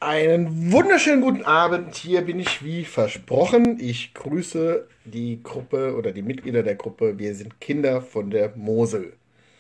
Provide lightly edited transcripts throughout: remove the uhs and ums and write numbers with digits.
Einen wunderschönen guten Abend. Hier bin ich wie versprochen. Ich grüße die Gruppe oder die Mitglieder der Gruppe. Wir sind Kinder von der Mosel.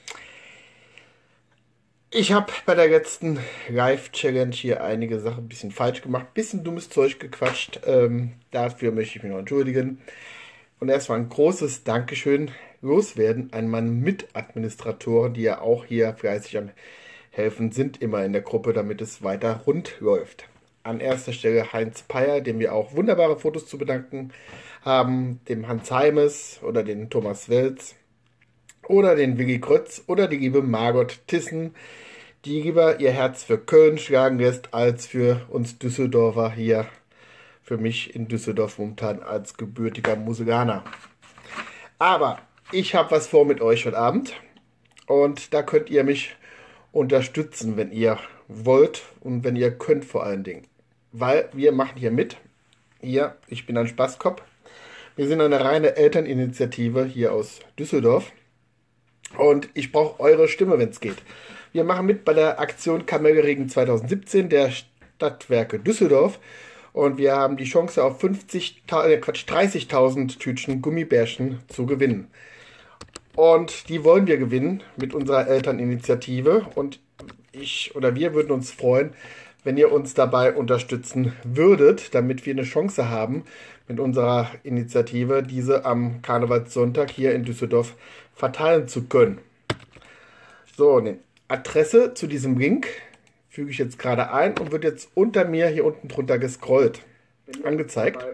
Ich habe bei der letzten Live-Challenge hier einige Sachen ein bisschen falsch gemacht, ein bisschen dummes Zeug gequatscht. Dafür möchte ich mich noch entschuldigen. Und erstmal ein großes Dankeschön loswerden an meine Mitadministratoren, die ja auch hier fleißig am Helfen sind, immer in der Gruppe, damit es weiter rund läuft. An erster Stelle Heinz Peyer, dem wir auch wunderbare Fotos zu bedanken haben, dem Hans Heimes oder den Thomas Welz oder den Willi Krötz oder die liebe Margot Tissen, die lieber ihr Herz für Köln schlagen lässt, als für uns Düsseldorfer hier, für mich in Düsseldorf momentan als gebürtiger Moselaner. Aber ich habe was vor mit euch heute Abend und da könnt ihr mich unterstützen, wenn ihr wollt und wenn ihr könnt vor allen Dingen. Weil wir machen hier mit. Hier, ich bin ein Spaßkopf. Wir sind eine reine Elterninitiative hier aus Düsseldorf. Und ich brauche eure Stimme, wenn es geht. Wir machen mit bei der Aktion Kamelregen 2017 der Stadtwerke Düsseldorf. Und wir haben die Chance auf 30.000 Tütchen Gummibärchen zu gewinnen. Und die wollen wir gewinnen mit unserer Elterninitiative. Und ich oder wir würden uns freuen, wenn ihr uns dabei unterstützen würdet, damit wir eine Chance haben, mit unserer Initiative diese am Karnevalssonntag hier in Düsseldorf verteilen zu können. So, eine Adresse zu diesem Link füge ich jetzt gerade ein und wird jetzt unter mir hier unten drunter gescrollt angezeigt.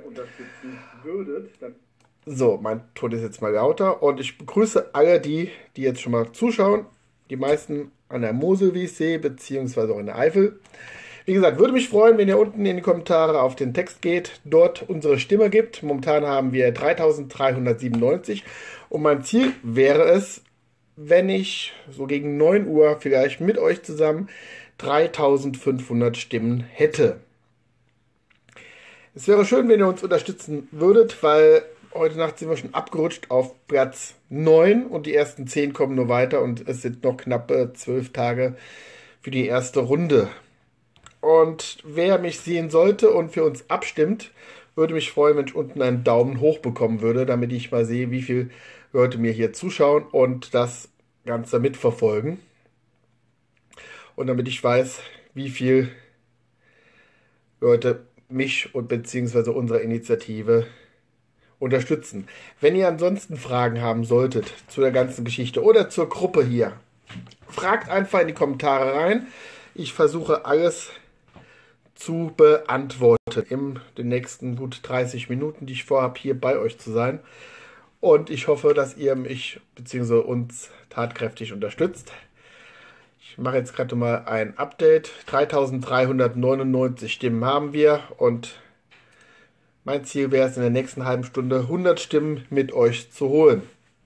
So, mein Ton ist jetzt mal lauter und ich begrüße alle die jetzt schon mal zuschauen. Die meisten an der Mosel, wie ich sehe, beziehungsweise auch in der Eifel. Wie gesagt, würde mich freuen, wenn ihr unten in die Kommentare auf den Text geht, dort unsere Stimme gibt. Momentan haben wir 3.397 und mein Ziel wäre es, wenn ich so gegen 9 Uhr vielleicht mit euch zusammen 3.500 Stimmen hätte. Es wäre schön, wenn ihr uns unterstützen würdet, weil heute Nacht sind wir schon abgerutscht auf Platz 9 und die ersten 10 kommen nur weiter und es sind noch knappe 12 Tage für die erste Runde. Und wer mich sehen sollte und für uns abstimmt, würde mich freuen, wenn ich unten einen Daumen hoch bekommen würde, damit ich mal sehe, wie viele Leute mir hier zuschauen und das Ganze mitverfolgen. Und damit ich weiß, wie viele Leute mich und beziehungsweise unsere Initiative unterstützen. Wenn ihr ansonsten Fragen haben solltet zu der ganzen Geschichte oder zur Gruppe hier, fragt einfach in die Kommentare rein. Ich versuche alles zu beantworten in den nächsten gut 30 Minuten, die ich vorhabe, hier bei euch zu sein. Und ich hoffe, dass ihr mich bzw. uns tatkräftig unterstützt. Ich mache jetzt gerade mal ein Update. 3.399 Stimmen haben wir und mein Ziel wäre es, in der nächsten halben Stunde 100 Stimmen mit euch zu holen.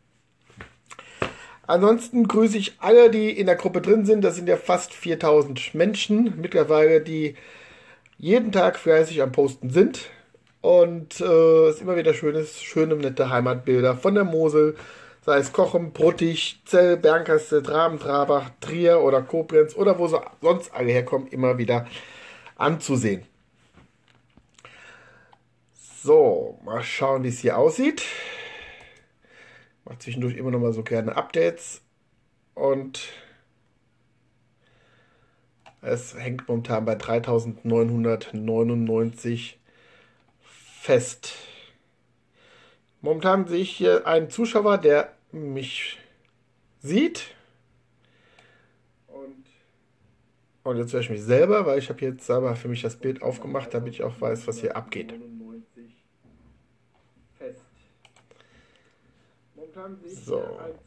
Ansonsten grüße ich alle, die in der Gruppe drin sind. Das sind ja fast 4.000 Menschen mittlerweile, die jeden Tag fleißig am Posten sind. Und es ist immer wieder schöne, nette Heimatbilder von der Mosel. Sei es Cochem, Bruttig, Zell, Bernkastel, Traben, Trabach, Trier oder Koblenz oder wo sie sonst alle herkommen, immer wieder anzusehen. So, mal schauen, wie es hier aussieht. Ich mache zwischendurch immer noch mal so gerne Updates. Und es hängt momentan bei 3.999 fest. Momentan sehe ich hier einen Zuschauer, der mich sieht. Und jetzt höre ich mich selber, weil ich habe jetzt selber für mich das Bild aufgemacht, damit ich auch weiß, was hier abgeht. So.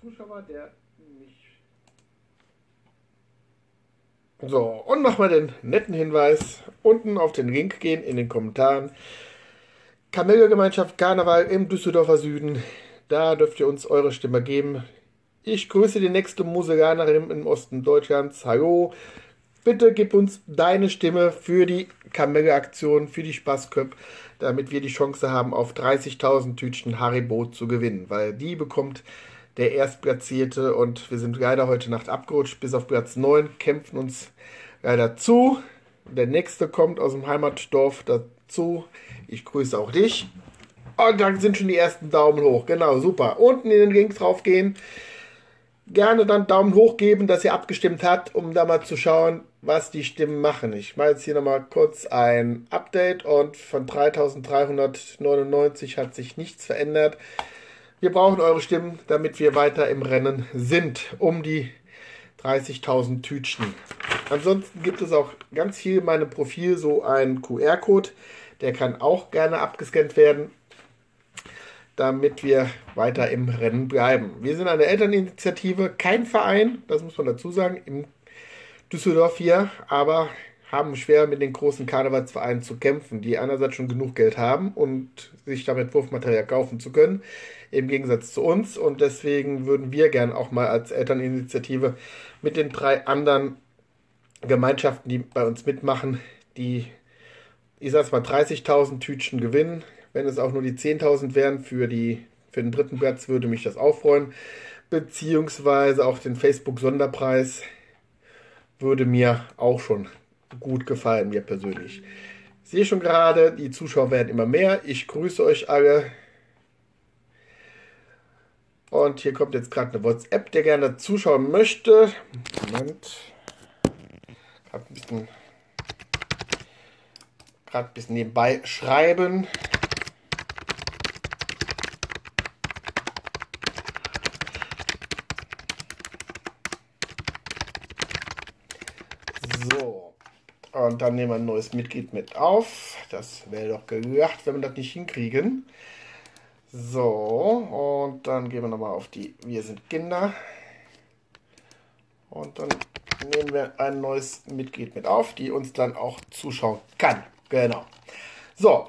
So, und nochmal den netten Hinweis, unten auf den Link gehen in den Kommentaren. Kamelgemeinschaft Karneval im Düsseldorfer Süden, da dürft ihr uns eure Stimme geben. Ich grüße die nächste Moselanerin im Osten Deutschlands. Hallo, bitte gib uns deine Stimme für die Kamelle-Aktion, für die Spaßköpfe, damit wir die Chance haben, auf 30.000 Tütchen Haribo zu gewinnen, weil die bekommt der Erstplatzierte und wir sind leider heute Nacht abgerutscht bis auf Platz 9, kämpfen uns leider zu. Der nächste kommt aus dem Heimatdorf dazu. Ich grüße auch dich. Und da sind schon die ersten Daumen hoch. Genau, super. Unten in den Link drauf gehen. Gerne dann Daumen hoch geben, dass ihr abgestimmt habt, um da mal zu schauen, was die Stimmen machen. Ich mache jetzt hier nochmal kurz ein Update und von 3399 hat sich nichts verändert. Wir brauchen eure Stimmen, damit wir weiter im Rennen sind, um die 30.000 Tütchen. Ansonsten gibt es auch ganz viel in meinem Profil so einen QR-Code, der kann auch gerne abgescannt werden, damit wir weiter im Rennen bleiben. Wir sind eine Elterninitiative, kein Verein, das muss man dazu sagen, in Düsseldorf hier, aber haben schwer mit den großen Karnevalsvereinen zu kämpfen, die einerseits schon genug Geld haben und sich damit Wurfmaterial kaufen zu können, im Gegensatz zu uns. Und deswegen würden wir gern auch mal als Elterninitiative mit den 3 anderen Gemeinschaften, die bei uns mitmachen, die, ich sag's mal, 30.000 Tütchen gewinnen. Wenn es auch nur die 10.000 wären für den 3. Platz, würde mich das auch freuen. Beziehungsweise auch den Facebook-Sonderpreis würde mir auch schon gut gefallen, mir persönlich. Ich sehe schon gerade, die Zuschauer werden immer mehr. Ich grüße euch alle. Und hier kommt jetzt gerade eine WhatsApp, der gerne zuschauen möchte. Moment. Gerade ein bisschen nebenbei schreiben. So. Und dann nehmen wir ein neues Mitglied mit auf. Das wäre doch gedacht, wenn wir das nicht hinkriegen. So, und dann gehen wir nochmal auf die Wir sind Kinder. Und dann nehmen wir ein neues Mitglied mit auf, die uns dann auch zuschauen kann. Genau. So.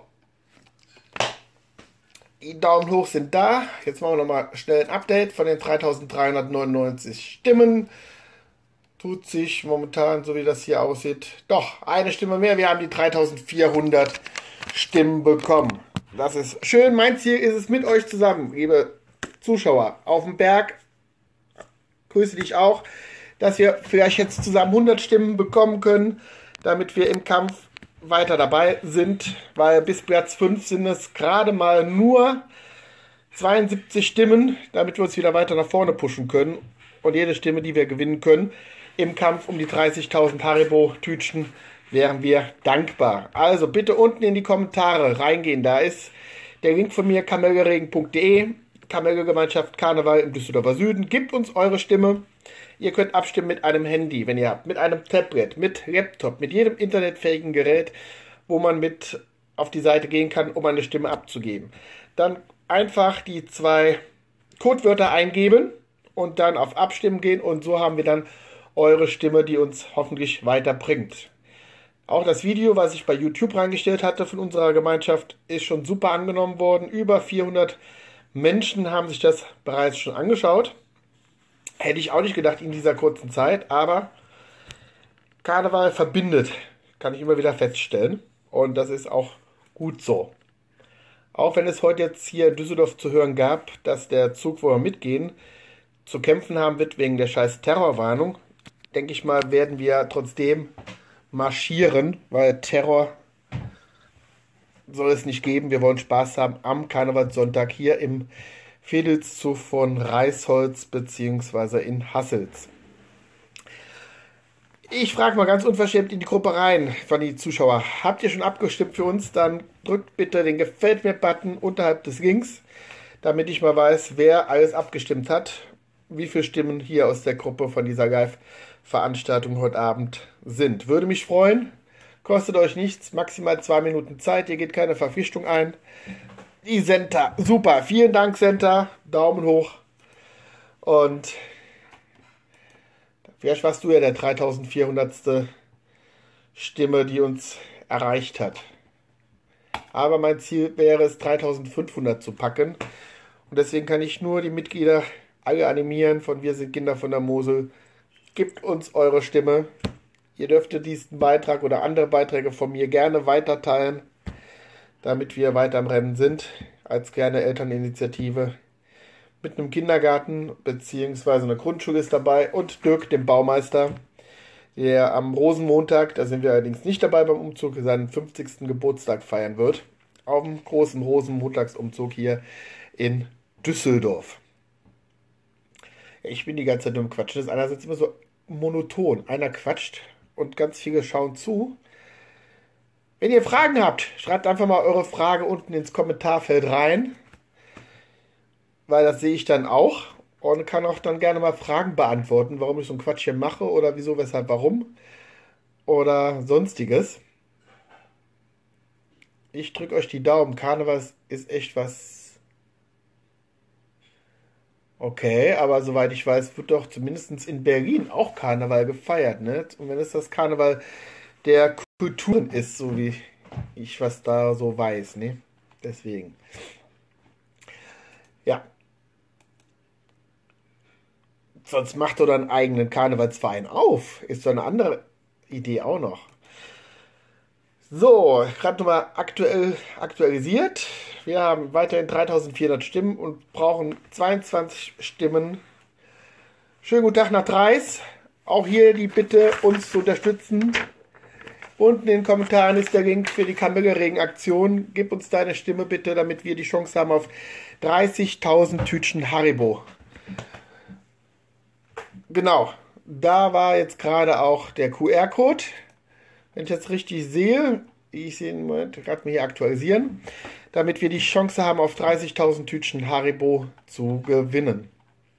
Die Daumen hoch sind da. Jetzt machen wir nochmal schnell ein Update von den 3.399 Stimmen. Tut sich momentan, so wie das hier aussieht, doch eine Stimme mehr. Wir haben die 3.400 Stimmen bekommen. Das ist schön. Mein Ziel ist es mit euch zusammen, liebe Zuschauer auf dem Berg. Grüße dich auch, dass wir vielleicht jetzt zusammen 100 Stimmen bekommen können, damit wir im Kampf weiter dabei sind, weil bis Platz 5 sind es gerade mal nur 72 Stimmen, damit wir uns wieder weiter nach vorne pushen können. Und jede Stimme, die wir gewinnen können im Kampf um die 30.000 Haribo-Tütchen, wären wir dankbar. Also bitte unten in die Kommentare reingehen. Da ist der Link von mir, kamelgeregen.de, Kamelgemeinschaft Karneval im Düsseldorfer Süden. Gebt uns eure Stimme. Ihr könnt abstimmen mit einem Handy, wenn ihr habt, mit einem Tablet, mit Laptop, mit jedem internetfähigen Gerät, wo man mit auf die Seite gehen kann, um eine Stimme abzugeben. Dann einfach die 2 Codewörter eingeben und dann auf Abstimmen gehen und so haben wir dann eure Stimme, die uns hoffentlich weiterbringt. Auch das Video, was ich bei YouTube reingestellt hatte von unserer Gemeinschaft, ist schon super angenommen worden. Über 400 Menschen haben sich das bereits schon angeschaut. Hätte ich auch nicht gedacht in dieser kurzen Zeit, aber Karneval verbindet, kann ich immer wieder feststellen. Und das ist auch gut so. Auch wenn es heute jetzt hier in Düsseldorf zu hören gab, dass der Zug, wo wir mitgehen, zu kämpfen haben wird wegen der scheiß Terrorwarnung, denke ich mal, werden wir trotzdem marschieren, weil Terror soll es nicht geben. Wir wollen Spaß haben am Karnevalssonntag hier im Vedelszug von Reisholz bzw. in Hassels. Ich frage mal ganz unverschämt in die Gruppe rein von den Zuschauern. Habt ihr schon abgestimmt für uns? Dann drückt bitte den Gefällt mir-Button unterhalb des Links, damit ich mal weiß, wer alles abgestimmt hat. Wie viele Stimmen hier aus der Gruppe von dieser Live-Veranstaltung heute Abend sind. Würde mich freuen. Kostet euch nichts. Maximal 2 Minuten Zeit. Ihr geht keine Verpflichtung ein. Die Senta. Super. Vielen Dank, Senta. Daumen hoch. Und vielleicht warst du ja der 3.400. Stimme, die uns erreicht hat. Aber mein Ziel wäre es, 3.500 zu packen. Und deswegen kann ich nur die Mitglieder alle animieren von Wir sind Kinder von der Mosel. Gebt uns eure Stimme. Ihr dürftet diesen Beitrag oder andere Beiträge von mir gerne weiter teilen, damit wir weiter im Rennen sind, als kleine Elterninitiative. Mit einem Kindergarten bzw. einer Grundschule ist dabei und Dirk, dem Baumeister, der am Rosenmontag, da sind wir allerdings nicht dabei beim Umzug, seinen 50. Geburtstag feiern wird. Auf dem großen Rosenmontagsumzug hier in Düsseldorf. Ich bin die ganze Zeit nur im Quatschen. Das ist einerseits immer so monoton. Einer quatscht und ganz viele schauen zu. Wenn ihr Fragen habt, schreibt einfach mal eure Frage unten ins Kommentarfeld rein, weil das sehe ich dann auch und kann auch dann gerne mal Fragen beantworten, warum ich so einen Quatsch hier mache oder wieso, weshalb, warum oder sonstiges. Ich drücke euch die Daumen. Karneval ist echt was. Okay, aber soweit ich weiß, wird doch zumindest in Berlin auch Karneval gefeiert, ne? Und wenn es das Karneval der Kulturen ist, so wie ich was da so weiß, ne? Deswegen. Ja, sonst macht doch einen eigenen Karnevalsverein auf. Ist doch eine andere Idee auch noch. So, gerade nochmal aktualisiert. Wir haben weiterhin 3400 Stimmen und brauchen 22 Stimmen. Schönen guten Tag nach Dreis. Auch hier die Bitte, uns zu unterstützen. Unten in den Kommentaren ist der Link für die Kamelle-Regen-Aktion. Gib uns deine Stimme bitte, damit wir die Chance haben auf 30.000 Tütchen Haribo. Genau, da war jetzt gerade auch der QR-Code. Wenn ich jetzt richtig sehe, ich sehe ihn gerade mal hier aktualisieren, damit wir die Chance haben, auf 30.000 Tütchen Haribo zu gewinnen.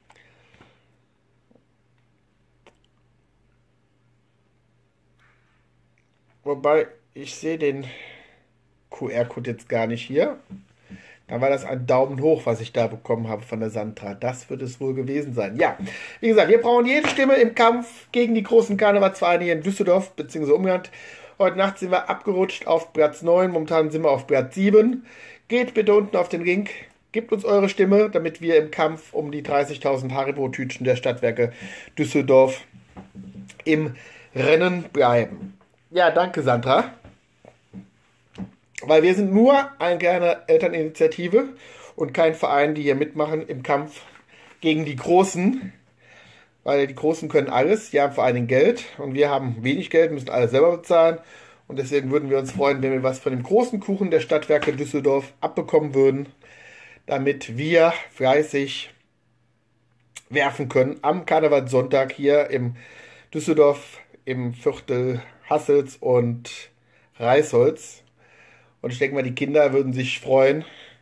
Wobei, ich sehe den QR-Code jetzt gar nicht hier. Da war das ein Daumen hoch, was ich da bekommen habe von der Sandra. Das wird es wohl gewesen sein. Ja, wie gesagt, wir brauchen jede Stimme im Kampf gegen die großen Karnevalsvereine hier in Düsseldorf bzw. Umland. Heute Nacht sind wir abgerutscht auf Platz 9. Momentan sind wir auf Platz 7. Geht bitte unten auf den Link. Gebt uns eure Stimme, damit wir im Kampf um die 30.000 Haribo-Tütchen der Stadtwerke Düsseldorf im Rennen bleiben. Ja, danke Sandra. Weil wir sind nur eine kleine Elterninitiative und kein Verein, die hier mitmachen im Kampf gegen die Großen. Weil die Großen können alles, die haben vor allen Dingen Geld und wir haben wenig Geld, müssen alles selber bezahlen. Und deswegen würden wir uns freuen, wenn wir was von dem großen Kuchen der Stadtwerke Düsseldorf abbekommen würden, damit wir fleißig werfen können am Karnevalssonntag hier im Düsseldorf im Viertel Hassels und Reisholz. Und ich denke mal, die Kinder würden sich freuen.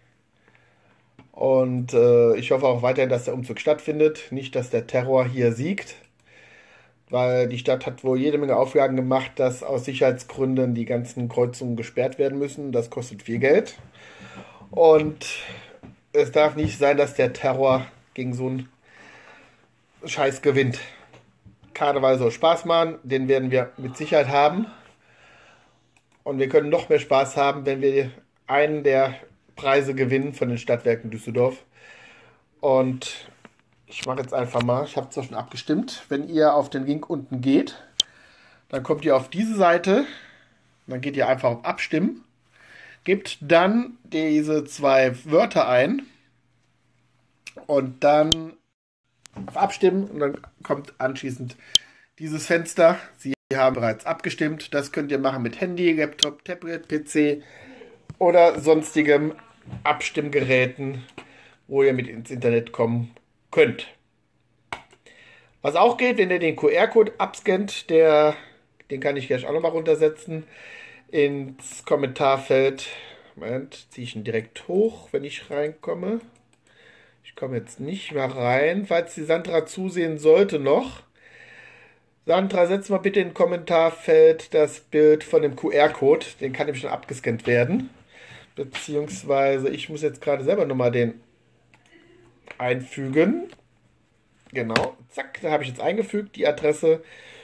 Und ich hoffe auch weiterhin, dass der Umzug stattfindet. Nicht, dass der Terror hier siegt. Weil die Stadt hat wohl jede Menge Auflagen gemacht, dass aus Sicherheitsgründen die ganzen Kreuzungen gesperrt werden müssen. Das kostet viel Geld. Und es darf nicht sein, dass der Terror gegen so einen Scheiß gewinnt. Karneval soll Spaß machen. Den werden wir mit Sicherheit haben. Und wir können noch mehr Spaß haben, wenn wir einen der Preise gewinnen von den Stadtwerken Düsseldorf. Und ich mache jetzt einfach mal, ich habe zwar schon abgestimmt, wenn ihr auf den Link unten geht, dann kommt ihr auf diese Seite, dann geht ihr einfach auf Abstimmen, gebt dann diese zwei Wörter ein und dann auf Abstimmen und dann kommt anschließend dieses Fenster. Sie haben bereits abgestimmt. Das könnt ihr machen mit Handy, Laptop, Tablet, PC oder sonstigem Abstimmgeräten, wo ihr mit ins Internet kommen könnt. Was auch geht, wenn ihr den QR-Code abscannt, den kann ich gleich auch nochmal runtersetzen, ins Kommentarfeld. Moment, ziehe ich ihn direkt hoch, wenn ich reinkomme. Ich komme jetzt nicht mehr rein, falls die Sandra zusehen sollte noch. Sandra, setz mal bitte in den Kommentarfeld das Bild von dem QR-Code. Den kann nämlich schon abgescannt werden. Beziehungsweise, ich muss jetzt gerade selber nochmal den einfügen. Genau, zack, da habe ich jetzt eingefügt, die Adresse.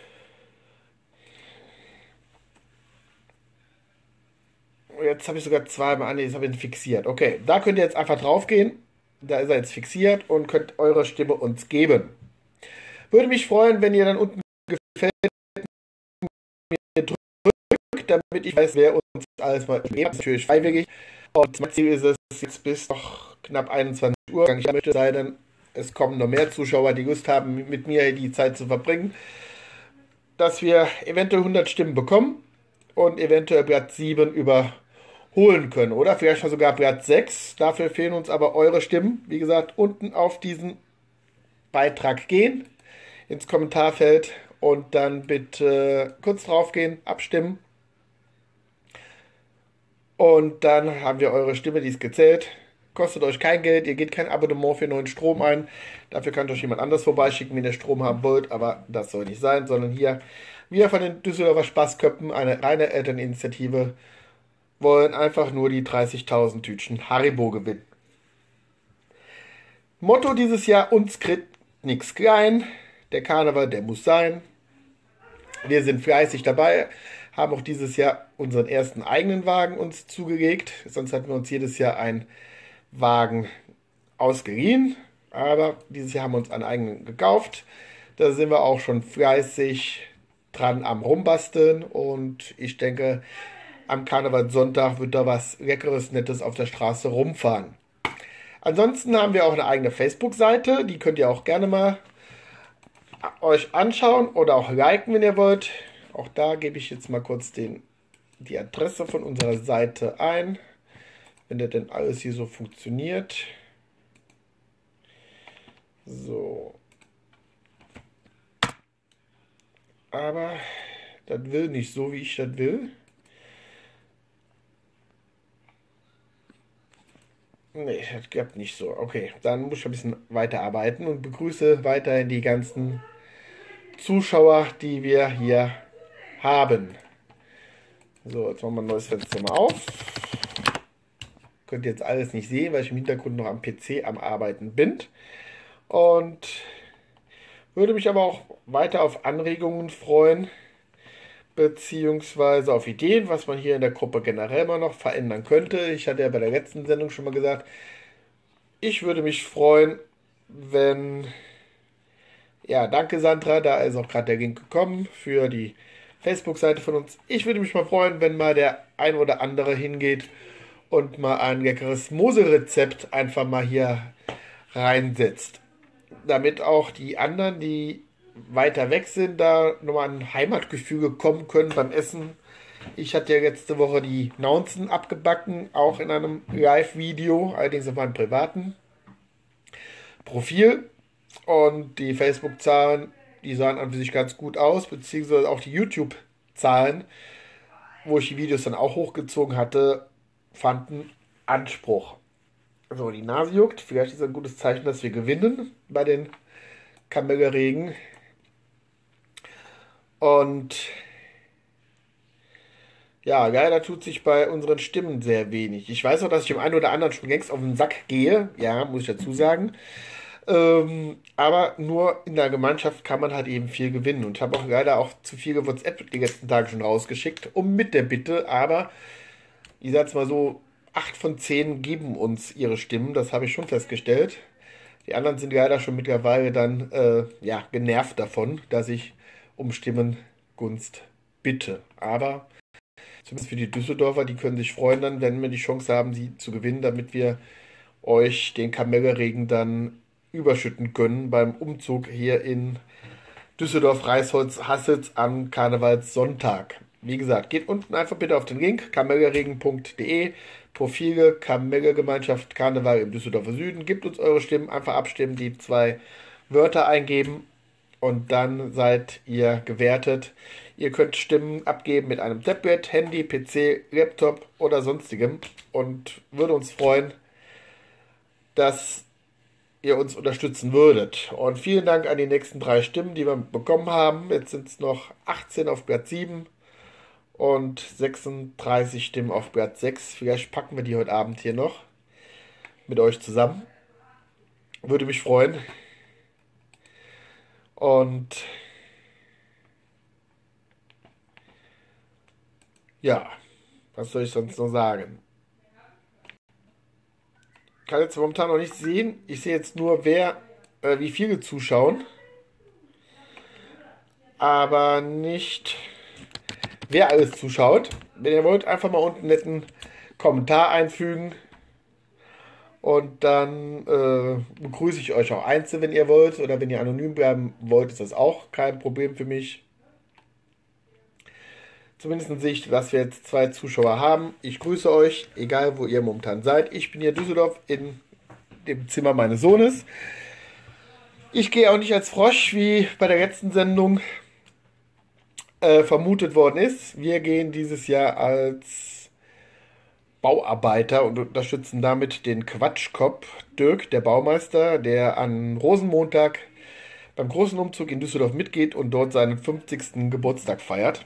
Jetzt habe ich sogar zweimal, jetzt habe ich ihn fixiert. Okay, da könnt ihr jetzt einfach drauf gehen. Da ist er jetzt fixiert und könnt eure Stimme uns geben. Würde mich freuen, wenn ihr dann unten gefällt mir drückt, damit ich weiß, wer uns alles mal lebt. Natürlich freiwillig. Und mein Ziel ist es jetzt bis noch knapp 21 Uhr. Ich möchte sein, es kommen noch mehr Zuschauer, die Lust haben, mit mir die Zeit zu verbringen. dass wir eventuell 100 Stimmen bekommen und eventuell Platz 7 überholen können. Oder vielleicht sogar Platz 6. Dafür fehlen uns aber eure Stimmen. Wie gesagt, unten auf diesen Beitrag gehen, ins Kommentarfeld und dann bitte kurz drauf gehen, abstimmen. Und dann haben wir eure Stimme, die ist gezählt. Kostet euch kein Geld, ihr geht kein Abonnement für neuen Strom ein. Dafür könnt euch jemand anders vorbeischicken, wenn ihr Strom haben wollt. Aber das soll nicht sein, sondern hier, wir von den Düsseldorfer Spaßköppen, eine reine Elterninitiative, wollen einfach nur die 30.000 Tütchen Haribo gewinnen. Motto dieses Jahr, uns kriegt nichts klein. Der Karneval, der muss sein. Wir sind fleißig dabei, haben auch dieses Jahr unseren ersten eigenen Wagen uns zugelegt. Sonst hatten wir uns jedes Jahr einen Wagen ausgeliehen. Aber dieses Jahr haben wir uns einen eigenen gekauft. Da sind wir auch schon fleißig dran am Rumbasteln. Und ich denke, am Karnevalssonntag wird da was Leckeres, Nettes auf der Straße rumfahren. Ansonsten haben wir auch eine eigene Facebook-Seite. Die könnt ihr auch gerne mal euch anschauen oder auch liken, wenn ihr wollt. Auch da gebe ich jetzt mal kurz die Adresse von unserer Seite ein, wenn das denn alles hier so funktioniert. So. Aber das will nicht so, wie ich das will. Nee, das klappt nicht so. Okay, dann muss ich ein bisschen weiterarbeiten und begrüße weiterhin die ganzen Zuschauer, die wir hier haben. So, jetzt machen wir ein neues Fenster mal auf. Könnt ihr jetzt alles nicht sehen, weil ich im Hintergrund noch am PC am Arbeiten bin. Und würde mich aber auch weiter auf Anregungen freuen, beziehungsweise auf Ideen, was man hier in der Gruppe generell mal noch verändern könnte. Ich hatte ja bei der letzten Sendung schon mal gesagt, ich würde mich freuen, wenn... Ja, danke Sandra, da ist auch gerade der Link gekommen für die Facebook-Seite von uns. Ich würde mich mal freuen, wenn mal der ein oder andere hingeht und mal ein leckeres Mose-Rezept einfach mal hier reinsetzt. Damit auch die anderen, die weiter weg sind, da nochmal ein Heimatgefühl kommen können beim Essen. Ich hatte ja letzte Woche die Naunzen abgebacken, auch in einem Live-Video, allerdings auf meinem privaten Profil. Und die Facebook-Zahlen, die sahen an sich ganz gut aus, beziehungsweise auch die YouTube-Zahlen, wo ich die Videos dann auch hochgezogen hatte, fanden Anspruch. So, die Nase juckt. Vielleicht ist es ein gutes Zeichen, dass wir gewinnen bei den Kamelleregen. Und ja, leider tut sich bei unseren Stimmen sehr wenig. Ich weiß auch, dass ich dem einen oder anderen schon längst auf den Sack gehe. Ja, muss ich dazu sagen. Aber nur in der Gemeinschaft kann man halt eben viel gewinnen. Und ich habe auch leider auch zu viele WhatsApp die letzten Tage schon rausgeschickt, um mit der Bitte. Aber ich sag's mal so, 8 von 10 geben uns ihre Stimmen. Das habe ich schon festgestellt. Die anderen sind leider schon mittlerweile dann ja, genervt davon, dass ich um Stimmengunst bitte. Aber zumindest für die Düsseldorfer, die können sich freuen dann, wenn wir die Chance haben, sie zu gewinnen, damit wir euch den Kamelleregen dann überschütten können beim Umzug hier in Düsseldorf-Reisholz-Hassels am Karnevalssonntag. Wie gesagt, geht unten einfach bitte auf den Link kamelleregen.de, Profile Kamellergemeinschaft Karneval im Düsseldorfer Süden. Gebt uns eure Stimmen, einfach abstimmen, die 2 Wörter eingeben und dann seid ihr gewertet. Ihr könnt Stimmen abgeben mit einem Tablet, Handy, PC, Laptop oder sonstigem und würde uns freuen, dass ihr uns unterstützen würdet. Und vielen Dank an die nächsten 3 Stimmen, die wir bekommen haben. Jetzt sind es noch 18 auf Platz 7 und 36 Stimmen auf Platz 6. Vielleicht packen wir die heute Abend hier noch mit euch zusammen. Würde mich freuen. Und ja, was soll ich sonst noch sagen? Ich kann jetzt momentan noch nicht sehen. Ich sehe jetzt nur, wie viele zuschauen. Aber nicht, wer alles zuschaut. Wenn ihr wollt, einfach mal unten einen netten Kommentar einfügen. Und dann begrüße ich euch auch einzeln, wenn ihr wollt. Oder wenn ihr anonym bleiben wollt, ist das auch kein Problem für mich. Zumindest sehe ich, dass wir jetzt 2 Zuschauer haben. Ich grüße euch, egal wo ihr momentan seid. Ich bin hier in Düsseldorf in dem Zimmer meines Sohnes. Ich gehe auch nicht als Frosch, wie bei der letzten Sendung vermutet worden ist. Wir gehen dieses Jahr als Bauarbeiter und unterstützen damit den Quatschkopf Dirk, der Baumeister, der an Rosenmontag beim großen Umzug in Düsseldorf mitgeht und dort seinen 50. Geburtstag feiert.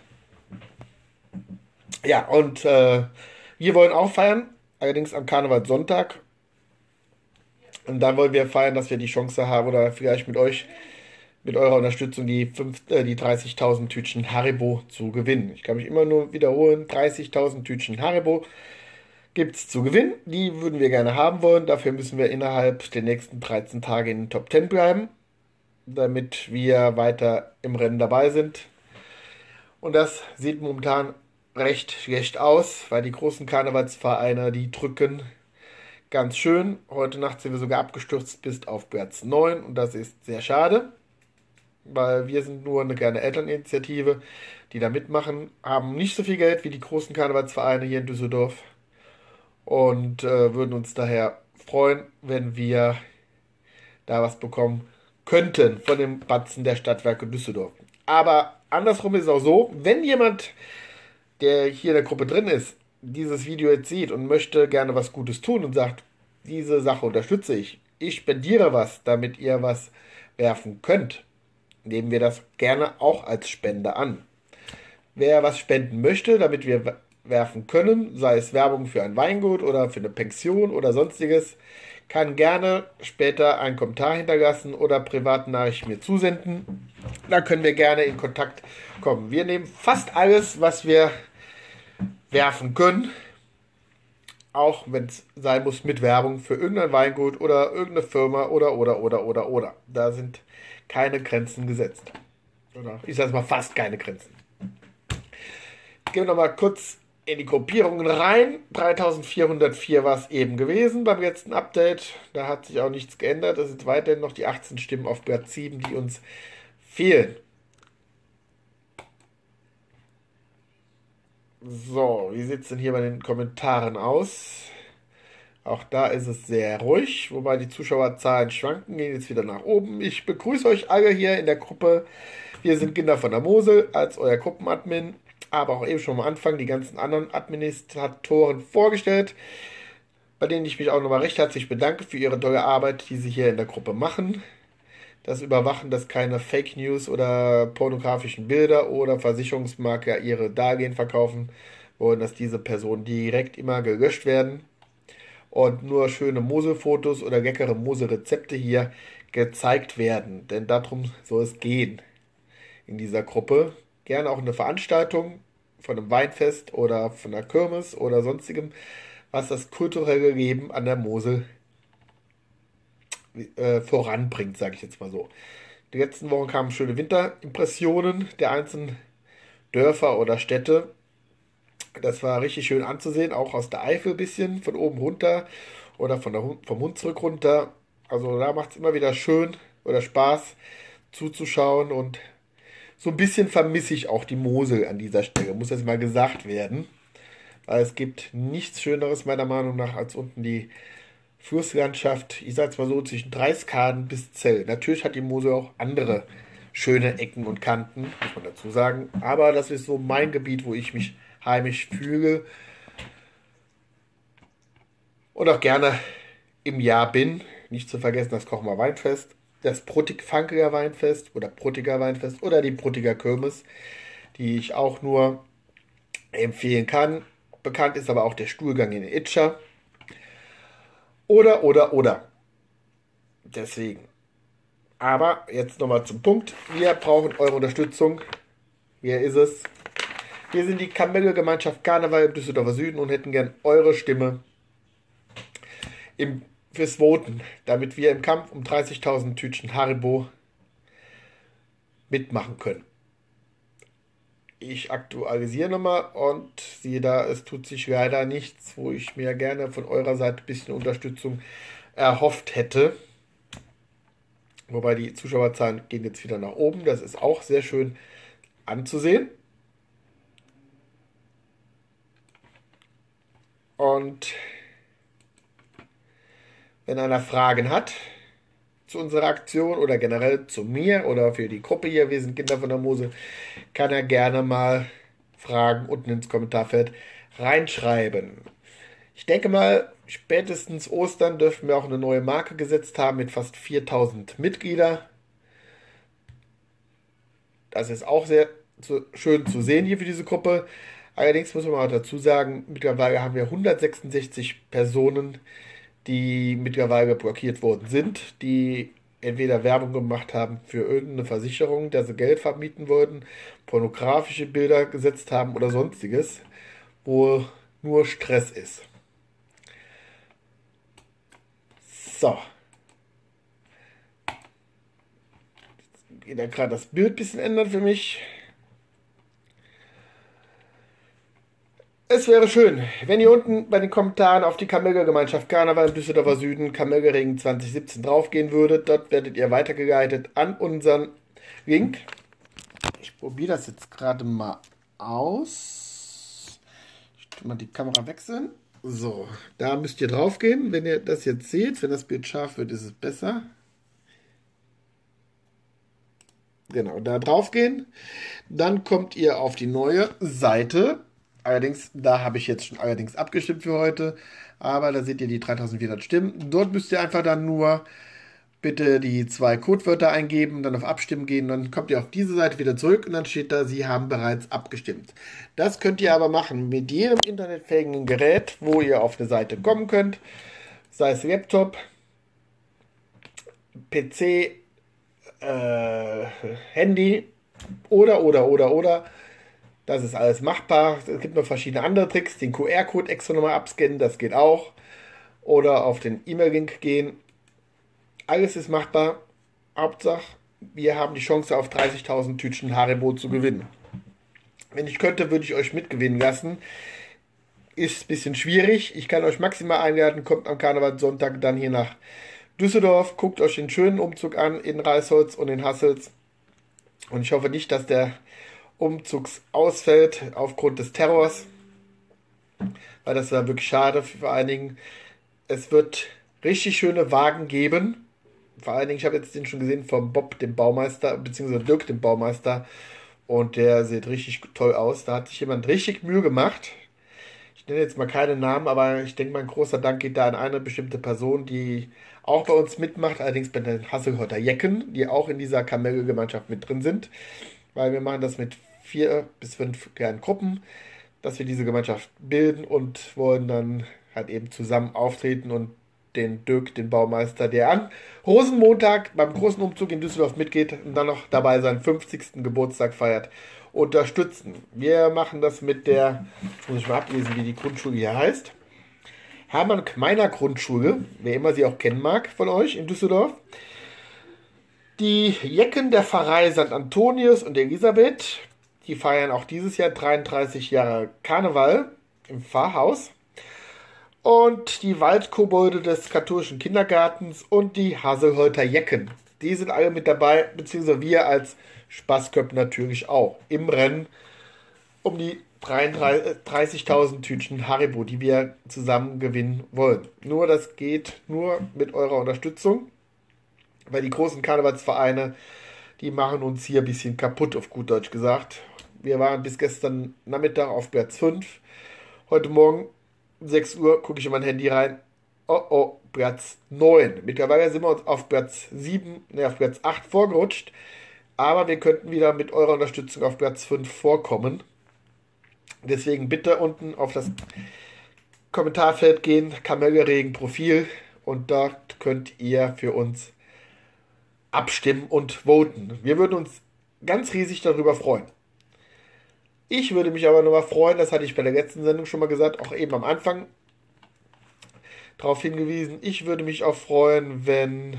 Ja, und wir wollen auch feiern, allerdings am Karnevalssonntag. Und dann wollen wir feiern, dass wir die Chance haben oder vielleicht mit euch, mit eurer Unterstützung die 30.000 Tütchen Haribo zu gewinnen. Ich kann mich immer nur wiederholen, 30.000 Tütchen Haribo gibt es zu gewinnen. Die würden wir gerne haben wollen. Dafür müssen wir innerhalb der nächsten 13 Tage in den Top 10 bleiben, damit wir weiter im Rennen dabei sind. Und das sieht momentan recht schlecht aus, weil die großen Karnevalsvereine, die drücken ganz schön. Heute Nacht sind wir sogar abgestürzt bis auf Platz 9 und das ist sehr schade, weil wir sind nur eine kleine Elterninitiative, die da mitmachen, haben nicht so viel Geld wie die großen Karnevalsvereine hier in Düsseldorf und würden uns daher freuen, wenn wir da was bekommen könnten von dem Batzen der Stadtwerke Düsseldorf. Aber andersrum ist es auch so, wenn jemand, der hier in der Gruppe drin ist, dieses Video jetzt sieht und möchte gerne was Gutes tun und sagt, diese Sache unterstütze ich spendiere was, damit ihr was werfen könnt, nehmen wir das gerne auch als Spende an. Wer was spenden möchte, damit wir werfen können, sei es Werbung für ein Weingut oder für eine Pension oder sonstiges, kann gerne später einen Kommentar hinterlassen oder Privatnachrichten mir zusenden. Da können wir gerne in Kontakt kommen. Wir nehmen fast alles, was wir werfen können, auch wenn es sein muss mit Werbung für irgendein Weingut oder irgendeine Firma oder. Da sind keine Grenzen gesetzt. Oder ich sage mal fast keine Grenzen. Gehen wir nochmal kurz in die Gruppierungen rein. 3404 war es eben gewesen beim letzten Update. Da hat sich auch nichts geändert. Es sind weiterhin noch die 18 Stimmen auf Platz 7, die uns fehlen. So, wie sieht es denn hier bei den Kommentaren aus? Auch da ist es sehr ruhig, wobei die Zuschauerzahlen schwanken, gehen jetzt wieder nach oben. Ich begrüße euch alle hier in der Gruppe. Wir sind Kinder von der Mosel als euer Gruppenadmin, aber auch eben schon am Anfang die ganzen anderen Administratoren vorgestellt, bei denen ich mich auch nochmal recht herzlich bedanke für ihre tolle Arbeit, die sie hier in der Gruppe machen. Das Überwachen, dass keine Fake News oder pornografischen Bilder oder Versicherungsmakler ihre Darlehen verkaufen wollen, dass diese Personen direkt immer gelöscht werden und nur schöne Moselfotos oder leckere Moselrezepte hier gezeigt werden. Denn darum soll es gehen in dieser Gruppe. Gerne auch eine Veranstaltung von einem Weinfest oder von einer Kirmes oder sonstigem, was das kulturelle Leben an der Mosel voranbringt, sage ich jetzt mal so. Die letzten Wochen kamen schöne Winterimpressionen der einzelnen Dörfer oder Städte. Das war richtig schön anzusehen, auch aus der Eifel ein bisschen, von oben runter oder vom Hunsrück runter. Also da macht es immer wieder schön oder Spaß zuzuschauen und so ein bisschen vermisse ich auch die Mosel an dieser Stelle, muss das mal gesagt werden. Weil es gibt nichts Schöneres meiner Meinung nach als unten die Flusslandschaft, ich sag's mal so, zwischen Dreiskaden bis Zell. Natürlich hat die Mosel auch andere schöne Ecken und Kanten, muss man dazu sagen. Aber das ist so mein Gebiet, wo ich mich heimisch fühle und auch gerne im Jahr bin. Nicht zu vergessen das Kochmer Weinfest, das Funkiger Weinfest oder Pruttiger Weinfest oder die Pruttiger Kirmes, die ich auch nur empfehlen kann. Bekannt ist aber auch der Stuhlgang in Itscher. Oder. Deswegen. Aber jetzt nochmal zum Punkt. Wir brauchen eure Unterstützung. Hier ist es. Wir sind die Kamelle-Gemeinschaft Karneval im Düsseldorfer Süden und hätten gern eure Stimme fürs Voten, damit wir im Kampf um 30.000 Tütchen Haribo mitmachen können. Ich aktualisiere nochmal und siehe da, es tut sich leider nichts, wo ich mir gerne von eurer Seite ein bisschen Unterstützung erhofft hätte. Wobei die Zuschauerzahlen gehen jetzt wieder nach oben. Das ist auch sehr schön anzusehen. Und wenn einer Fragen hat zu unserer Aktion oder generell zu mir oder für die Gruppe hier, wir sind Kinder von der Mose, kann er gerne mal Fragen unten ins Kommentarfeld reinschreiben. Ich denke mal, spätestens Ostern dürfen wir auch eine neue Marke gesetzt haben mit fast 4000 Mitglieder. Das ist auch sehr schön zu sehen hier für diese Gruppe. Allerdings muss man mal dazu sagen, mittlerweile haben wir 166 Personen, die mittlerweile blockiert worden sind, die entweder Werbung gemacht haben für irgendeine Versicherung, dass sie Geld vermieten wollten, pornografische Bilder gesetzt haben oder sonstiges, wo nur Stress ist. So, geht da gerade das Bild ein bisschen ändern für mich. Es wäre schön, wenn ihr unten bei den Kommentaren auf die Kamelger-Gemeinschaft Karneval im Düsseldorfer Süden Kamelgerring 2017 draufgehen würdet. Dort werdet ihr weitergeleitet an unseren Link. Ich probiere das jetzt gerade mal aus. Ich tue mal die Kamera wechseln. So, da müsst ihr draufgehen. Wenn ihr das jetzt seht, wenn das Bild scharf wird, ist es besser. Genau, da draufgehen. Dann kommt ihr auf die neue Seite. Allerdings, da habe ich jetzt schon allerdings abgestimmt für heute. Aber da seht ihr die 3400 Stimmen. Dort müsst ihr einfach dann nur bitte die 2 Codewörter eingeben, dann auf Abstimmen gehen. Dann kommt ihr auf diese Seite wieder zurück und dann steht da, Sie haben bereits abgestimmt. Das könnt ihr aber machen mit jedem internetfähigen Gerät, wo ihr auf eine Seite kommen könnt. Sei es Laptop, PC, Handy oder. Das ist alles machbar. Es gibt noch verschiedene andere Tricks. Den QR-Code extra nochmal abscannen, das geht auch. Oder auf den E-Mail-Link gehen. Alles ist machbar. Hauptsache, wir haben die Chance auf 30.000 Tütchen Haribo zu gewinnen. Wenn ich könnte, würde ich euch mitgewinnen lassen. Ist ein bisschen schwierig. Ich kann euch maximal einladen. Kommt am Karnevalssonntag dann hier nach Düsseldorf. Guckt euch den schönen Umzug an in Reisholz und in Hassels. Und ich hoffe nicht, dass der Umzug ausfällt aufgrund des Terrors, weil das war wirklich schade für einigen. Es wird richtig schöne Wagen geben. Vor allen Dingen, ich habe jetzt den schon gesehen vom Bob, dem Baumeister, beziehungsweise Dirk, dem Baumeister. Und der sieht richtig toll aus. Da hat sich jemand richtig Mühe gemacht. Ich nenne jetzt mal keine Namen, aber ich denke mal, ein großer Dank geht da an eine bestimmte Person, die auch bei uns mitmacht, allerdings bei den Hasselhörter Jecken, die auch in dieser Kamelgemeinschaft mit drin sind. Weil wir machen das mit 4 bis 5 kleinen Gruppen, dass wir diese Gemeinschaft bilden und wollen dann halt eben zusammen auftreten und den Dirk, den Baumeister, der an Rosenmontag beim großen Umzug in Düsseldorf mitgeht und dann noch dabei seinen 50. Geburtstag feiert, unterstützen. Wir machen das mit der, muss ich mal ablesen, wie die Grundschule hier heißt, Hermann-Gmeiner Grundschule, wer immer sie auch kennen mag von euch in Düsseldorf. Die Jecken der Pfarrei St. Antonius und Elisabeth, die feiern auch dieses Jahr 33 Jahre Karneval im Pfarrhaus. Und die Waldkobolde des katholischen Kindergartens und die Haselhörter Jecken. Die sind alle mit dabei, beziehungsweise wir als Spaßköpfe natürlich auch. Im Rennen um die 30.000 Tütchen Haribo, die wir zusammen gewinnen wollen. Nur das geht nur mit eurer Unterstützung. Weil die großen Karnevalsvereine, die machen uns hier ein bisschen kaputt, auf gut Deutsch gesagt. Wir waren bis gestern Nachmittag auf Platz 5. Heute Morgen, 6 Uhr, gucke ich in mein Handy rein. Oh, Platz 9. Mittlerweile sind wir uns auf Platz 7, auf Platz 8 vorgerutscht. Aber wir könnten wieder mit eurer Unterstützung auf Platz 5 vorkommen. Deswegen bitte unten auf das Kommentarfeld gehen, Kamelgeregen Profil. Und dort könnt ihr für uns abstimmen und voten. Wir würden uns ganz riesig darüber freuen. Ich würde mich aber nochmal freuen, das hatte ich bei der letzten Sendung schon mal gesagt, auch eben am Anfang darauf hingewiesen, ich würde mich auch freuen, wenn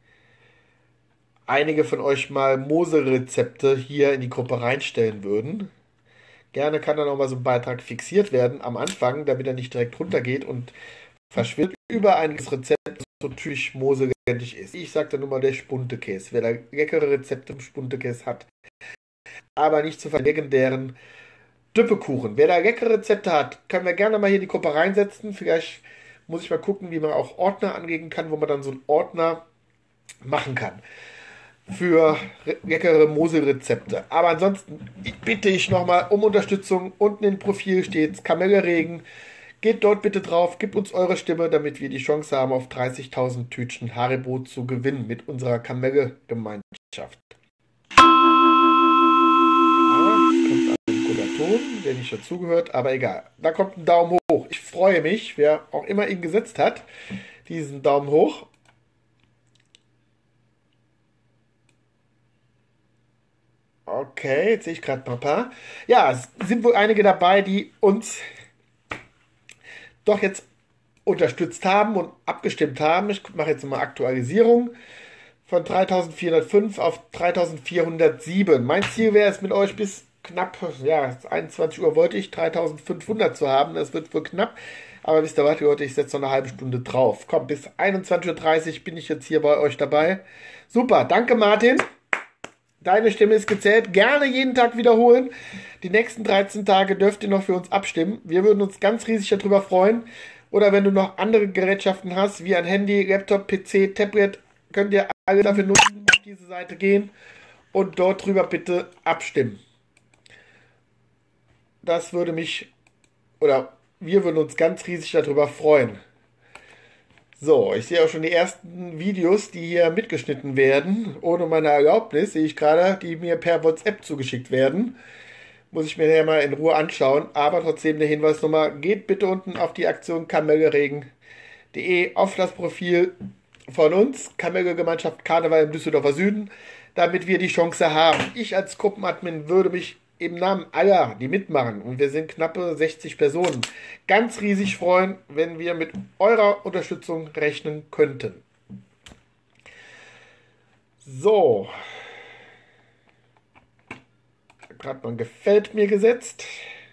einige von euch mal Mose-Rezepte hier in die Gruppe reinstellen würden. Gerne kann dann auch mal so ein Beitrag fixiert werden am Anfang, damit er nicht direkt runtergeht und verschwindet über einiges Rezept, das so typisch Mose-ländlich ist. Ich sage da nur mal der Spuntekäse. Wer da leckere Rezepte im Spuntekäse hat, aber nicht zu verlegendären Düppekuchen. Wer da leckere Rezepte hat, können wir gerne mal hier in die Gruppe reinsetzen. Vielleicht muss ich mal gucken, wie man auch Ordner anlegen kann, wo man dann so einen Ordner machen kann für leckere Moselrezepte. Aber ansonsten bitte ich nochmal um Unterstützung. Unten im Profil steht Kamelle-Regen. Geht dort bitte drauf, gebt uns eure Stimme, damit wir die Chance haben, auf 30.000 Tütchen Haribo zu gewinnen mit unserer Kamelle-Gemeinschaft. Ja, kommt ein guter Ton, der nicht dazugehört, aber egal. Da kommt ein Daumen hoch. Ich freue mich, wer auch immer ihn gesetzt hat, diesen Daumen hoch. Okay, jetzt sehe ich gerade noch ein paar. Ja, es sind wohl einige dabei, die uns doch jetzt unterstützt haben und abgestimmt haben. Ich mache jetzt mal Aktualisierung von 3405 auf 3407. Mein Ziel wäre es mit euch bis knapp, ja, 21 Uhr wollte ich 3500 zu haben. Das wird wohl knapp. Aber wisst ihr was, Leute, ich setze noch eine halbe Stunde drauf. Komm, bis 21:30 Uhr bin ich jetzt hier bei euch dabei. Super, danke Martin. Deine Stimme ist gezählt. Gerne jeden Tag wiederholen. Die nächsten 13 Tage dürft ihr noch für uns abstimmen. Wir würden uns ganz riesig darüber freuen. Oder wenn du noch andere Gerätschaften hast, wie ein Handy, Laptop, PC, Tablet, könnt ihr alle dafür nutzen, auf diese Seite gehen und dort drüber bitte abstimmen. Das würde mich, oder wir würden uns ganz riesig darüber freuen. So, ich sehe auch schon die ersten Videos, die hier mitgeschnitten werden, ohne meine Erlaubnis, sehe ich gerade, die mir per WhatsApp zugeschickt werden. Muss ich mir ja mal in Ruhe anschauen. Aber trotzdem der Hinweis nochmal, geht bitte unten auf die Aktion kamelleregen.de auf das Profil von uns, Kamelle-Gemeinschaft Karneval im Düsseldorfer Süden, damit wir die Chance haben. Ich als Gruppenadmin würde mich im Namen aller, die mitmachen, und wir sind knappe 60 Personen, ganz riesig freuen, wenn wir mit eurer Unterstützung rechnen könnten. So. Gerade mal gefällt mir gesetzt.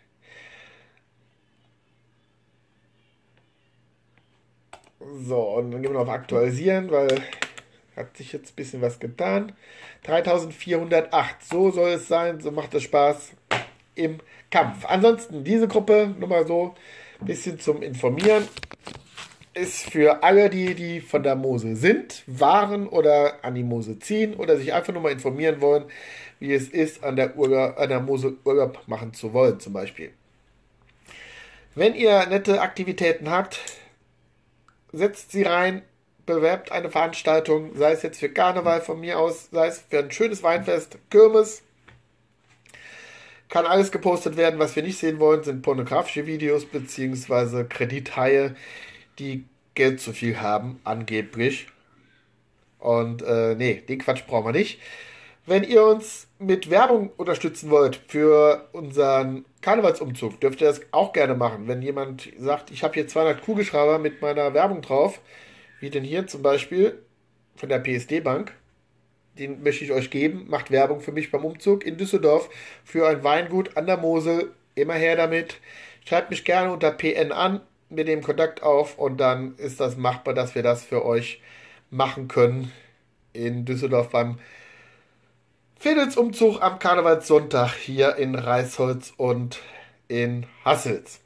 So, und dann gehen wir noch auf Aktualisieren, weil hat sich jetzt ein bisschen was getan. 3408, so soll es sein, so macht es Spaß im Kampf. Ansonsten, diese Gruppe, nur mal so ein bisschen zum Informieren, ist für alle, die von der Mosel sind, waren oder an die Mosel ziehen oder sich einfach nur mal informieren wollen, wie es ist, an der Mosel Urlaub machen zu wollen, zum Beispiel. Wenn ihr nette Aktivitäten habt, setzt sie rein, bewerbt eine Veranstaltung, sei es jetzt für Karneval von mir aus, sei es für ein schönes Weinfest, Kirmes. Kann alles gepostet werden. Was wir nicht sehen wollen, sind pornografische Videos bzw. Kredithaie, die Geld zu viel haben, angeblich. Und nee, den Quatsch brauchen wir nicht. Wenn ihr uns mit Werbung unterstützen wollt für unseren Karnevalsumzug, dürft ihr das auch gerne machen. Wenn jemand sagt, ich habe hier 200 Kugelschreiber mit meiner Werbung drauf, wie denn hier zum Beispiel von der PSD Bank, den möchte ich euch geben, macht Werbung für mich beim Umzug in Düsseldorf für ein Weingut an der Mosel. Immer her damit. Schreibt mich gerne unter PN an, mit dem Kontakt auf und dann ist das machbar, dass wir das für euch machen können in Düsseldorf beim Fädelsumzug am Karnevalssonntag hier in Reisholz und in Hassels.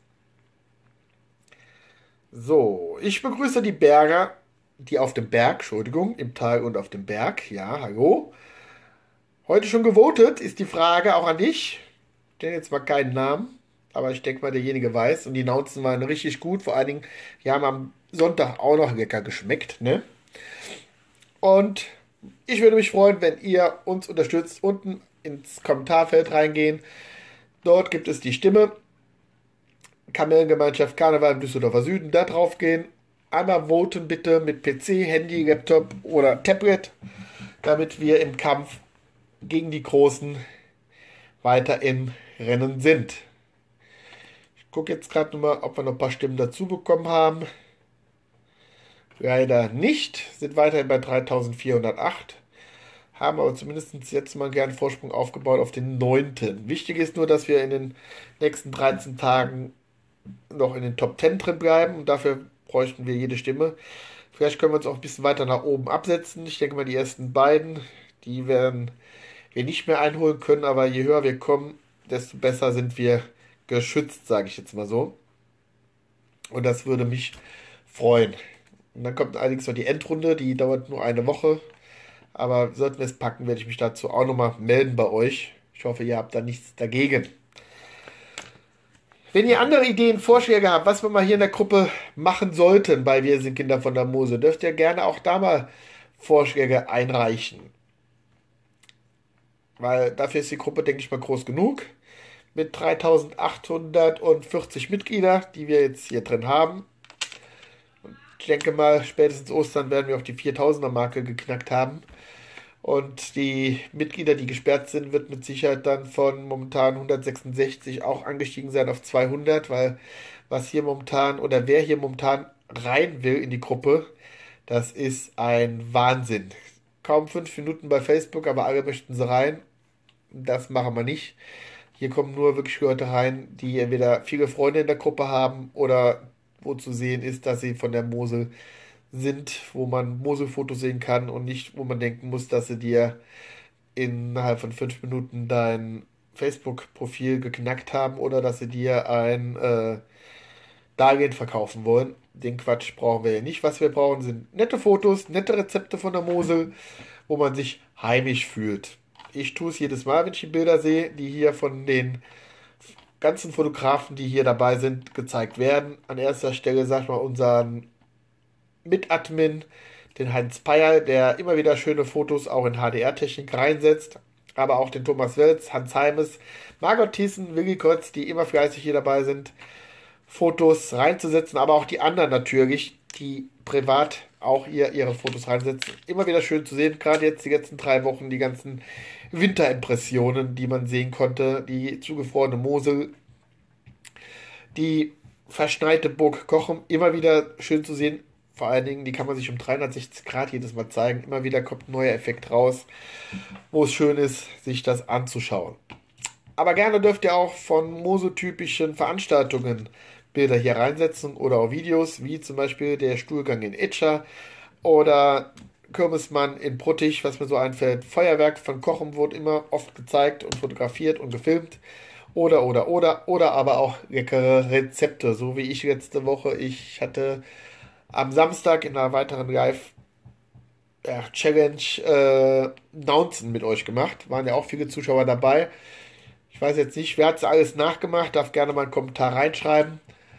So, ich begrüße die Berger, die auf dem Berg, Entschuldigung, im Tal und auf dem Berg. Ja, hallo. Heute schon gewotet, ist die Frage auch an dich. Ich nenne jetzt mal keinen Namen, aber ich denke mal, derjenige weiß. Und die Nauzen waren richtig gut. Vor allen Dingen, die haben am Sonntag auch noch lecker geschmeckt, ne? Und ich würde mich freuen, wenn ihr uns unterstützt. Unten ins Kommentarfeld reingehen. Dort gibt es die Stimme. Kamellengemeinschaft Karneval im Düsseldorfer Süden. Da drauf gehen. Einmal voten bitte mit PC, Handy, Laptop oder Tablet, damit wir im Kampf gegen die Großen weiter im Rennen sind. Ich gucke jetzt gerade nochmal, ob wir noch ein paar Stimmen dazu bekommen haben. Leider nicht. Sind weiterhin bei 3408. Haben aber zumindest jetzt mal gern Vorsprung aufgebaut auf den 9. Wichtig ist nur, dass wir in den nächsten 13 Tagen noch in den Top 10 drin bleiben. Und dafür bräuchten wir jede Stimme. Vielleicht können wir uns auch ein bisschen weiter nach oben absetzen. Ich denke mal, die ersten beiden, die werden wir nicht mehr einholen können. Aber je höher wir kommen, desto besser sind wir geschützt, sage ich jetzt mal so. Und das würde mich freuen. Und dann kommt allerdings noch die Endrunde, die dauert nur eine Woche. Aber sollten wir es packen, werde ich mich dazu auch nochmal melden bei euch. Ich hoffe, ihr habt da nichts dagegen. Wenn ihr andere Ideen, Vorschläge habt, was wir mal hier in der Gruppe machen sollten bei Wir sind Kinder von der Mose, dürft ihr gerne auch da mal Vorschläge einreichen. Weil dafür ist die Gruppe, denke ich mal, groß genug. Mit 3840 Mitglieder, die wir jetzt hier drin haben. Ich denke mal, spätestens Ostern werden wir auch die 4000er-Marke geknackt haben. Und die Mitglieder, die gesperrt sind, wird mit Sicherheit dann von momentan 166 auch angestiegen sein auf 200, weil was hier momentan oder wer hier momentan rein will in die Gruppe, das ist ein Wahnsinn. Kaum 5 Minuten bei Facebook, aber alle möchten sie rein. Das machen wir nicht. Hier kommen nur wirklich Leute rein, die entweder viele Freunde in der Gruppe haben oder wo zu sehen ist, dass sie von der Mosel sind, wo man Moselfotos sehen kann und nicht, wo man denken muss, dass sie dir innerhalb von 5 Minuten dein Facebook-Profil geknackt haben oder dass sie dir ein Darlehen verkaufen wollen. Den Quatsch brauchen wir ja nicht. Was wir brauchen, sind nette Fotos, nette Rezepte von der Mosel, wo man sich heimisch fühlt. Ich tue es jedes Mal, wenn ich die Bilder sehe, die hier von den ganzen Fotografen, die hier dabei sind, gezeigt werden. An erster Stelle, sag ich mal, unseren Mitadmin, den Heinz Peierl, der immer wieder schöne Fotos auch in HDR-Technik reinsetzt. Aber auch den Thomas Welz, Hans Heimes, Margot Thiessen, Willi Kotz, die immer fleißig hier dabei sind, Fotos reinzusetzen. Aber auch die anderen natürlich, die privat auch ihre Fotos reinsetzen. Immer wieder schön zu sehen, gerade jetzt die letzten 3 Wochen, die ganzen Winterimpressionen, die man sehen konnte, die zugefrorene Mosel, die verschneite Burg Cochem, immer wieder schön zu sehen. Vor allen Dingen, die kann man sich um 360 Grad jedes Mal zeigen. Immer wieder kommt ein neuer Effekt raus, wo es schön ist, sich das anzuschauen. Aber gerne dürft ihr auch von mosotypischen Veranstaltungen Bilder hier reinsetzen oder auch Videos, wie zum Beispiel der Stuhlgang in Itscher oder Kirmesmann in Pruttig, was mir so einfällt. Feuerwerk von Cochem wurde immer oft gezeigt und fotografiert und gefilmt. Oder aber auch leckere Rezepte, so wie ich letzte Woche. Ich hatte am Samstag in einer weiteren Live-Challenge Announcen mit euch gemacht. Waren ja auch viele Zuschauer dabei. Ich weiß jetzt nicht, wer hat es alles nachgemacht. Darf gerne mal einen Kommentar reinschreiben.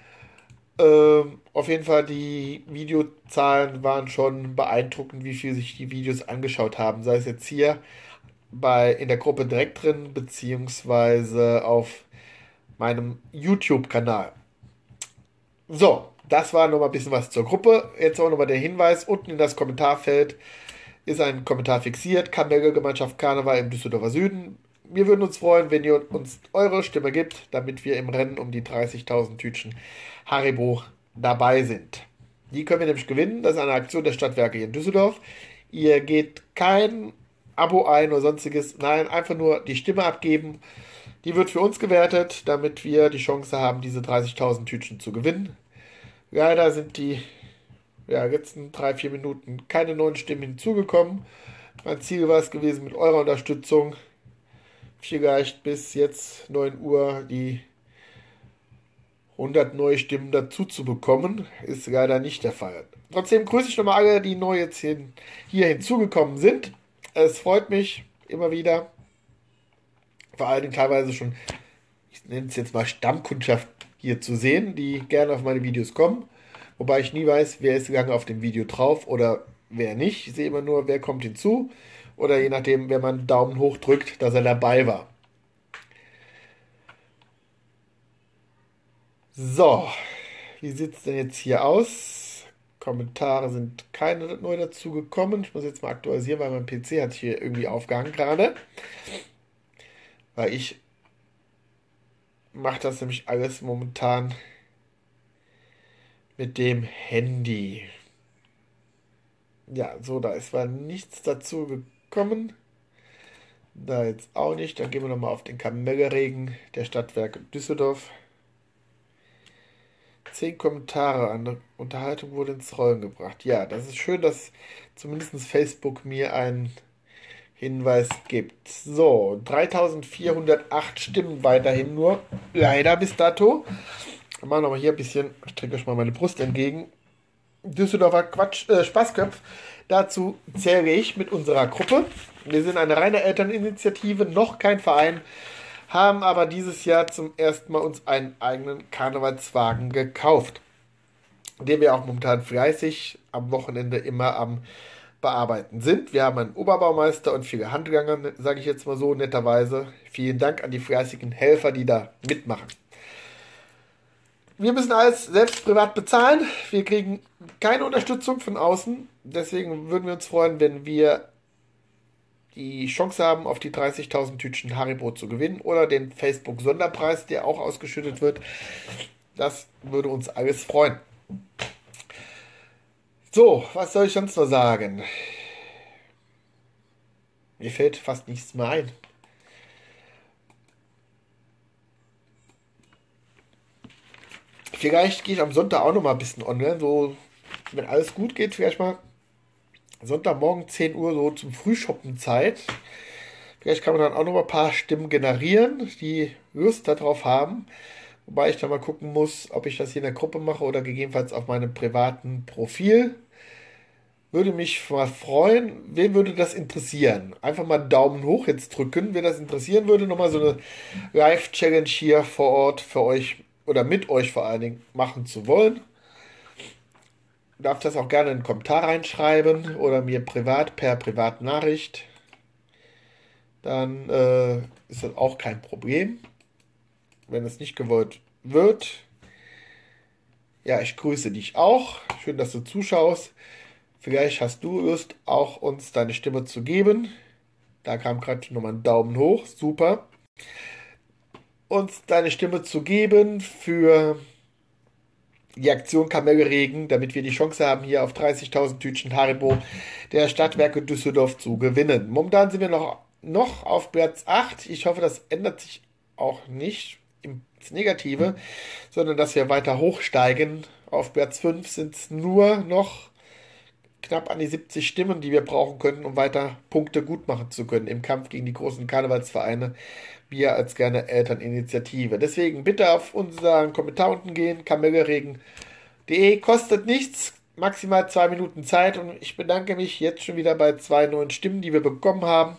Auf jeden Fall, die Videozahlen waren schon beeindruckend, wie viel sich die Videos angeschaut haben. Sei es jetzt hier in der Gruppe direkt drin, beziehungsweise auf meinem YouTube-Kanal. So, das war nochmal ein bisschen was zur Gruppe. Jetzt auch nochmal der Hinweis: unten in das Kommentarfeld ist ein Kommentar fixiert. Kamelle-Gemeinschaft Karneval im Düsseldorfer Süden. Wir würden uns freuen, wenn ihr uns eure Stimme gibt, damit wir im Rennen um die 30.000 Tütchen Haribo dabei sind. Die können wir nämlich gewinnen. Das ist eine Aktion der Stadtwerke hier in Düsseldorf. Ihr geht kein Abo ein oder sonstiges. Nein, einfach nur die Stimme abgeben. Die wird für uns gewertet, damit wir die Chance haben, diese 30.000 Tütchen zu gewinnen. Leider sind die letzten 3, 4 Minuten keine neuen Stimmen hinzugekommen. Mein Ziel war es gewesen, mit eurer Unterstützung vielleicht bis jetzt 9 Uhr die 100 neue Stimmen dazu zu bekommen. Ist leider nicht der Fall. Trotzdem grüße ich nochmal alle, die neu jetzt hier hinzugekommen sind. Es freut mich immer wieder. Vor allen Dingen teilweise schon, ich nenne es jetzt mal Stammkundschaft hier zu sehen, die gerne auf meine Videos kommen. Wobei ich nie weiß, wer ist lange auf dem Video drauf oder wer nicht. Ich sehe immer nur, wer kommt hinzu. Oder je nachdem, wer man einen Daumen hoch drückt, dass er dabei war. So, wie sieht es denn jetzt hier aus? Kommentare sind keine neu dazu gekommen. Ich muss jetzt mal aktualisieren, weil mein PC hat hier irgendwie aufgehangen gerade. Weil ich mache das nämlich alles momentan mit dem Handy. Ja, so, da ist zwar nichts dazu gekommen. Da jetzt auch nicht. Dann gehen wir nochmal auf den Kamelleregen der Stadtwerke Düsseldorf. 10 Kommentare an der Unterhaltung wurde ins Rollen gebracht. Ja, das ist schön, dass zumindest Facebook mir einen Hinweis gibt. So, 3408 Stimmen weiterhin nur. Leider bis dato. Wir machen aber hier ein bisschen, ich strecke euch mal meine Brust entgegen. Düsseldorfer Spaßköpf. Dazu zähle ich mit unserer Gruppe. Wir sind eine reine Elterninitiative, noch kein Verein, haben aber dieses Jahr zum ersten Mal uns einen eigenen Karnevalswagen gekauft, den wir auch momentan fleißig am Wochenende immer am Bearbeiten sind. Wir haben einen Oberbaumeister und viele Handlanger, sage ich jetzt mal so netterweise. Vielen Dank an die fleißigen Helfer, die da mitmachen. Wir müssen alles selbst privat bezahlen. Wir kriegen keine Unterstützung von außen. Deswegen würden wir uns freuen, wenn wir die Chance haben, auf die 30.000 Tütchen Haribo zu gewinnen oder den Facebook-Sonderpreis, der auch ausgeschüttet wird. Das würde uns alles freuen. So, was soll ich sonst noch sagen? Mir fällt fast nichts mehr ein. Vielleicht gehe ich am Sonntag auch noch mal ein bisschen online. So, wenn alles gut geht, vielleicht mal Sonntagmorgen 10 Uhr so zum Frühshoppen Zeit. Vielleicht kann man dann auch noch mal ein paar Stimmen generieren, die Lust darauf haben. Wobei ich dann mal gucken muss, ob ich das hier in der Gruppe mache oder gegebenenfalls auf meinem privaten Profil. Würde mich mal freuen. Wen würde das interessieren? Einfach mal einen Daumen hoch jetzt drücken. Wen das interessieren würde, nochmal so eine Live-Challenge hier vor Ort für euch oder mit euch vor allen Dingen machen zu wollen. Darf das auch gerne in einen Kommentar reinschreiben oder mir privat per Privatnachricht. Dann ist das auch kein Problem. Wenn es nicht gewollt wird. Ja, ich grüße dich auch. Schön, dass du zuschaust. Vielleicht hast du Lust, auch uns deine Stimme zu geben. Da kam gerade nochmal ein Daumen hoch. Super. Uns deine Stimme zu geben für die Aktion Kamelregen, damit wir die Chance haben, hier auf 30.000 Tütchen Haribo der Stadtwerke Düsseldorf zu gewinnen. Momentan sind wir noch auf Platz 8. Ich hoffe, das ändert sich auch nicht ins Negative, sondern dass wir weiter hochsteigen. Auf Platz 5 sind es nur noch knapp an die 70 Stimmen, die wir brauchen könnten, um weiter Punkte gut machen zu können im Kampf gegen die großen Karnevalsvereine, wir als gerne Elterninitiative. Deswegen bitte auf unseren Kommentar unten gehen, kamelleregen.de, kostet nichts, maximal 2 Minuten Zeit und ich bedanke mich jetzt schon wieder bei 2 neuen Stimmen, die wir bekommen haben.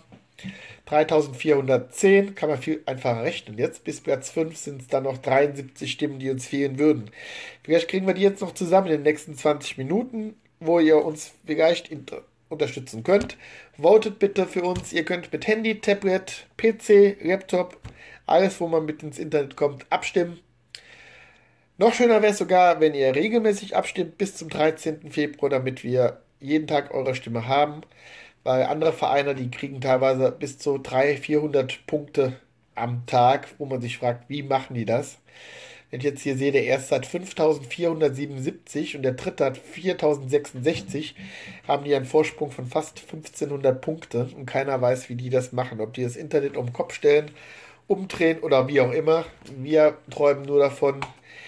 3410, kann man viel einfacher rechnen. Jetzt bis Platz 5 sind es dann noch 73 Stimmen, die uns fehlen würden. Vielleicht kriegen wir die jetzt noch zusammen in den nächsten 20 Minuten, wo ihr uns vielleicht unterstützen könnt. Votet bitte für uns. Ihr könnt mit Handy, Tablet, PC, Laptop, alles, wo man mit ins Internet kommt, abstimmen. Noch schöner wäre es sogar, wenn ihr regelmäßig abstimmt bis zum 13. Februar, damit wir jeden Tag eure Stimme haben. Weil andere Vereine, die kriegen teilweise bis zu 300, 400 Punkte am Tag, wo man sich fragt, wie machen die das? Wenn ich jetzt hier sehe, der erste hat 5.477 und der dritte hat 4.066, haben die einen Vorsprung von fast 1.500 Punkte und keiner weiß, wie die das machen. Ob die das Internet um den Kopf stellen, umdrehen oder wie auch immer. Wir träumen nur davon,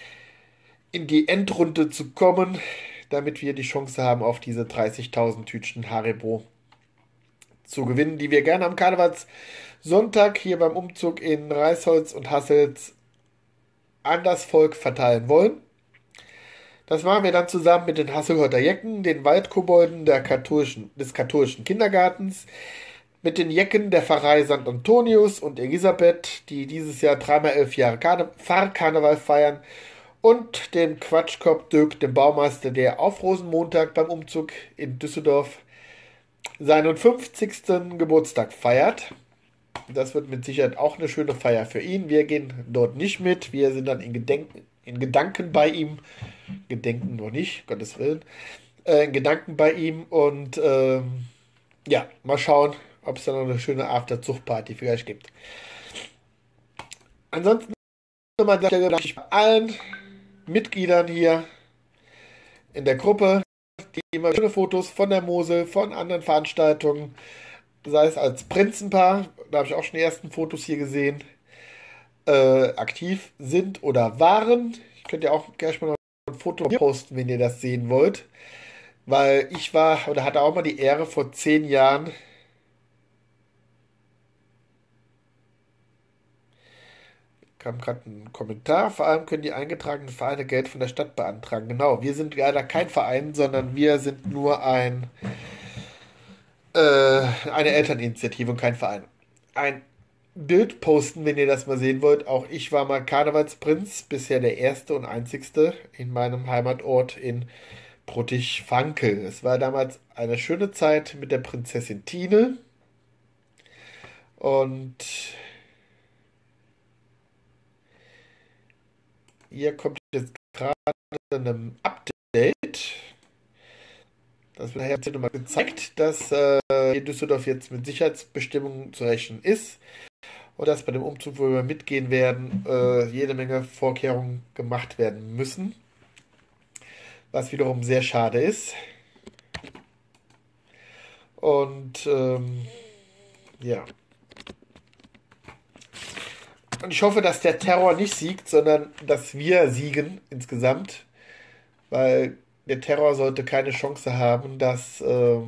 in die Endrunde zu kommen, damit wir die Chance haben, auf diese 30.000 Tütchen Haribo zu gewinnen, die wir gerne am Karnevalssonntag hier beim Umzug in Reisholz und Hasselt an das Volk verteilen wollen. Das machen wir dann zusammen mit den Hasselhorter Jecken, den Waldkobolden des katholischen Kindergartens, mit den Jecken der Pfarrei St. Antonius und Elisabeth, die dieses Jahr 3x11 Jahre Pfarrkarneval feiern, und dem Quatschkopf Dirk, dem Baumeister, der auf Rosenmontag beim Umzug in Düsseldorf seinen 50. Geburtstag feiert. Das wird mit Sicherheit auch eine schöne Feier für ihn. Wir gehen dort nicht mit. Wir sind dann in Gedanken bei ihm. Gedenken noch nicht, Gottes Willen. In Gedanken bei ihm. Und ja, mal schauen, ob es dann noch eine schöne After-Zucht-Party vielleicht gibt. Ansonsten nochmal danke ich allen Mitgliedern hier in der Gruppe, die immer schöne Fotos von der Mosel, von anderen Veranstaltungen, sei es als Prinzenpaar, da habe ich auch schon die ersten Fotos hier gesehen, aktiv sind oder waren. Ich könnte ja auch gleich mal noch ein Foto posten, wenn ihr das sehen wollt. Weil ich war oder hatte auch mal die Ehre, vor 10 Jahren Kam gerade ein Kommentar. Vor allem können die eingetragenen Vereine Geld von der Stadt beantragen. Genau, wir sind leider kein Verein, sondern wir sind nur eine Elterninitiative und kein Verein. Ein Bild posten, wenn ihr das mal sehen wollt. Auch ich war mal Karnevalsprinz, bisher der erste und einzigste in meinem Heimatort in Bruttig-Frankel. Es war damals eine schöne Zeit mit der Prinzessin Tine und hier kommt jetzt gerade ein Update. Das wird nachher nochmal gezeigt, dass in Düsseldorf jetzt mit Sicherheitsbestimmungen zu rechnen ist und dass bei dem Umzug, wo wir mitgehen werden, jede Menge Vorkehrungen gemacht werden müssen, was wiederum sehr schade ist. Und ja. Und ich hoffe, dass der Terror nicht siegt, sondern dass wir siegen insgesamt, weil der Terror sollte keine Chance haben, dass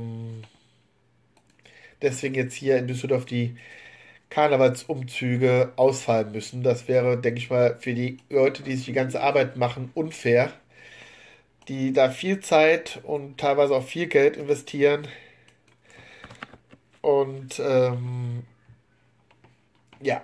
deswegen jetzt hier in Düsseldorf die Karnevalsumzüge ausfallen müssen. Das wäre, denke ich mal, für die Leute, die sich die ganze Arbeit machen, unfair, die da viel Zeit und teilweise auch viel Geld investieren. Und ja,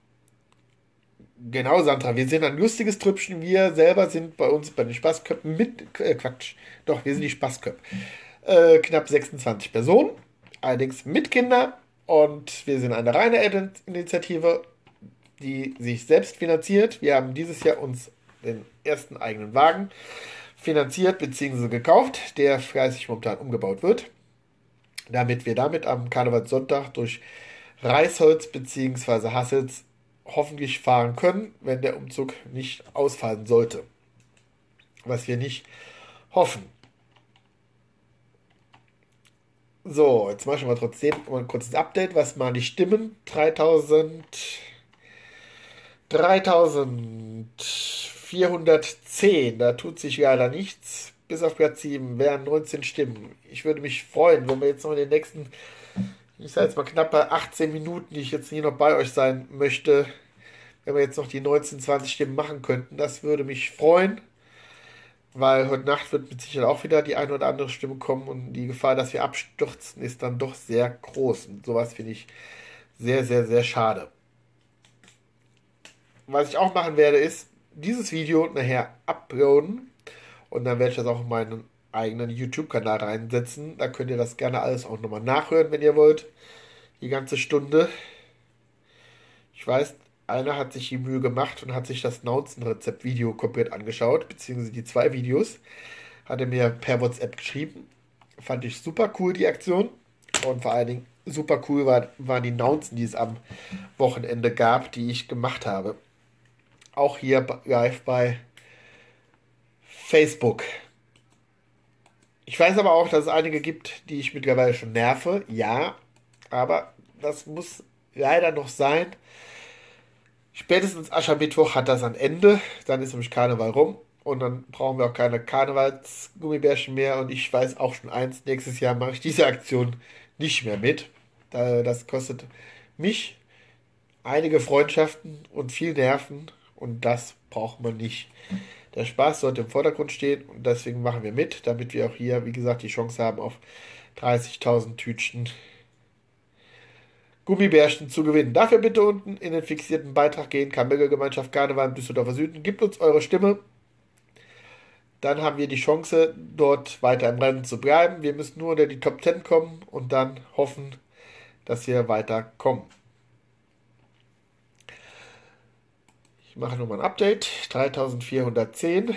genau, Sandra, wir sind ein lustiges Trüppchen. Wir selber sind bei uns bei den Spaßköppen mit, Quatsch, doch, wir sind die Spaßköpfe. Knapp 26 Personen, allerdings mit Kindern. Und wir sind eine reine Elterninitiative, die sich selbst finanziert. Wir haben dieses Jahr uns den ersten eigenen Wagen finanziert bzw. gekauft, der fleißig momentan umgebaut wird, damit wir damit am Karnevalssonntag durch Reisholz bzw. Hasselz hoffentlich fahren können, wenn der Umzug nicht ausfallen sollte. Was wir nicht hoffen. So, jetzt machen wir trotzdem mal ein kurzes Update. Was waren die Stimmen? 3410. Da tut sich leider nichts. Bis auf Platz 7 wären 19 Stimmen. Ich würde mich freuen, wenn wir jetzt noch in den nächsten, ich sage jetzt mal knappe 18 Minuten, die ich jetzt hier noch bei euch sein möchte, wenn wir jetzt noch die 19, 20 Stimmen machen könnten. Das würde mich freuen, weil heute Nacht wird mit Sicherheit auch wieder die eine oder andere Stimme kommen und die Gefahr, dass wir abstürzen, ist dann doch sehr groß. Und sowas finde ich sehr, sehr, sehr schade. Was ich auch machen werde, ist dieses Video nachher uploaden und dann werde ich das auch in meinen eigenen YouTube-Kanal reinsetzen. Da könnt ihr das gerne alles auch nochmal nachhören, wenn ihr wollt. Die ganze Stunde. Ich weiß, einer hat sich die Mühe gemacht und hat sich das Nauzen-Rezept-Video komplett angeschaut, beziehungsweise die zwei Videos. Hat er mir per WhatsApp geschrieben. Fand ich super cool, die Aktion. Und vor allen Dingen super cool waren die Nauzen, die es am Wochenende gab, die ich gemacht habe. Auch hier live bei Facebook. Ich weiß aber auch, dass es einige gibt, die ich mittlerweile schon nerve. Ja, aber das muss leider noch sein. Spätestens Aschermittwoch hat das ein Ende. Dann ist nämlich Karneval rum. Und dann brauchen wir auch keine Karnevalsgummibärchen mehr. Und ich weiß auch schon eins, nächstes Jahr mache ich diese Aktion nicht mehr mit. Das kostet mich einige Freundschaften und viel Nerven. Und das braucht man nicht. Der Spaß sollte im Vordergrund stehen. Und deswegen machen wir mit, damit wir auch hier, wie gesagt, die Chance haben, auf 30.000 Tütchen Gummibärchen zu gewinnen. Dafür bitte unten in den fixierten Beitrag gehen. Kamelle-Gemeinschaft Karneval im Düsseldorfer Süden. Gebt uns eure Stimme. Dann haben wir die Chance, dort weiter im Rennen zu bleiben. Wir müssen nur unter die Top 10 kommen und dann hoffen, dass wir weiterkommen. Ich mache nochmal ein Update. 3410.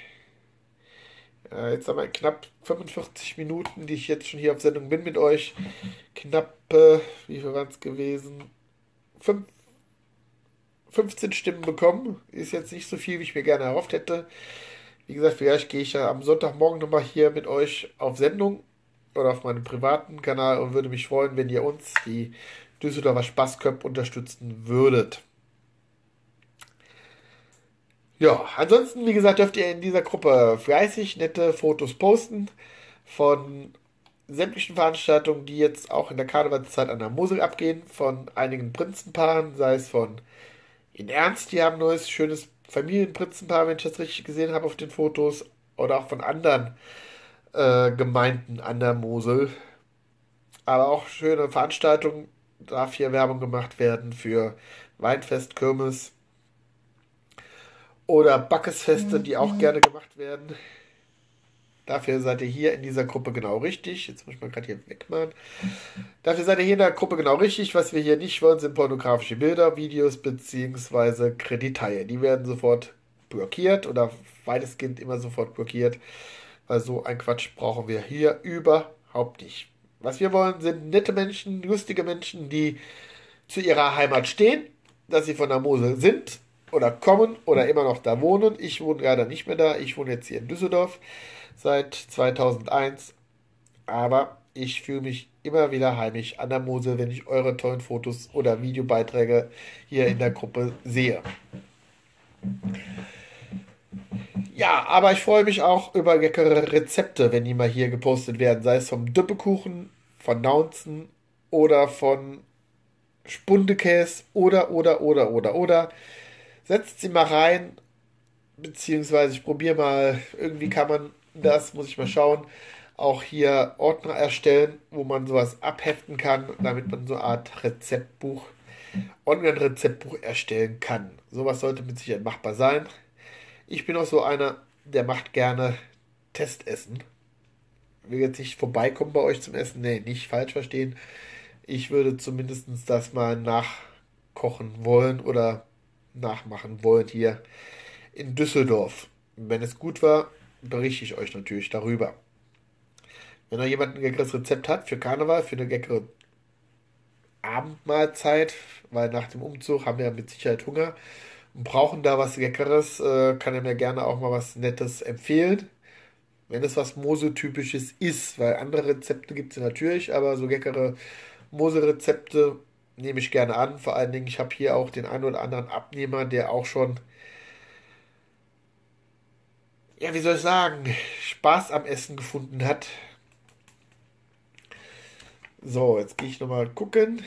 Jetzt haben wir knapp 45 Minuten, die ich jetzt schon hier auf Sendung bin mit euch. Knapp, wie viel waren es gewesen? 15 Stimmen bekommen. Ist jetzt nicht so viel, wie ich mir gerne erhofft hätte. Wie gesagt, vielleicht gehe ich ja am Sonntagmorgen nochmal hier mit euch auf Sendung oder auf meinem privaten Kanal und würde mich freuen, wenn ihr uns, die Düsseldorfer Spaßköpfe, unterstützen würdet. Ja, ansonsten, wie gesagt, dürft ihr in dieser Gruppe fleißig nette Fotos posten von sämtlichen Veranstaltungen, die jetzt auch in der Karnevalszeit an der Mosel abgehen, von einigen Prinzenpaaren, sei es von in Ernst, die haben ein neues, schönes Familienprinzenpaar, wenn ich das richtig gesehen habe auf den Fotos. Oder auch von anderen Gemeinden an der Mosel. Aber auch schöne Veranstaltungen. Darf hier Werbung gemacht werden für Weinfest, Kirmes oder Backesfeste, die auch gerne gemacht werden. Dafür seid ihr hier in dieser Gruppe genau richtig. Jetzt muss ich mal gerade hier wegmachen. Dafür seid ihr hier in der Gruppe genau richtig. Was wir hier nicht wollen, sind pornografische Bilder, Videos bzw. Kredithaie. Die werden sofort blockiert oder weitestgehend immer sofort blockiert, weil so ein Quatsch brauchen wir hier überhaupt nicht. Was wir wollen, sind nette Menschen, lustige Menschen, die zu ihrer Heimat stehen, dass sie von der Mosel sind oder kommen oder immer noch da wohnen. Ich wohne gerade nicht mehr da. Ich wohne jetzt hier in Düsseldorf seit 2001. Aber ich fühle mich immer wieder heimisch an der Mosel, wenn ich eure tollen Fotos oder Videobeiträge hier in der Gruppe sehe. Ja, aber ich freue mich auch über leckere Rezepte, wenn die mal hier gepostet werden. Sei es vom Düppekuchen, von Naunzen oder von Spundekäse oder. Setzt sie mal rein, beziehungsweise ich probiere mal, irgendwie kann man das, muss ich mal schauen, auch hier Ordner erstellen, wo man sowas abheften kann, damit man so eine Art Rezeptbuch, Online-Rezeptbuch erstellen kann. Sowas sollte mit Sicherheit machbar sein. Ich bin auch so einer, der macht gerne Testessen. Will jetzt nicht vorbeikommen bei euch zum Essen. Nee, nicht falsch verstehen. Ich würde zumindest das mal nachkochen wollen oder nachmachen wollen hier in Düsseldorf. Wenn es gut war, berichte ich euch natürlich darüber. Wenn noch jemand ein leckeres Rezept hat für Karneval, für eine leckere Abendmahlzeit, weil nach dem Umzug haben wir mit Sicherheit Hunger und brauchen da was Leckeres, kann er mir gerne auch mal was Nettes empfehlen. Wenn es was Mosel-typisches ist, weil andere Rezepte gibt es ja natürlich, aber so leckere Mosel-Rezepte nehme ich gerne an. Vor allen Dingen, ich habe hier auch den einen oder anderen Abnehmer, der auch schon, ja, wie soll ich sagen, Spaß am Essen gefunden hat. So, jetzt gehe ich nochmal gucken,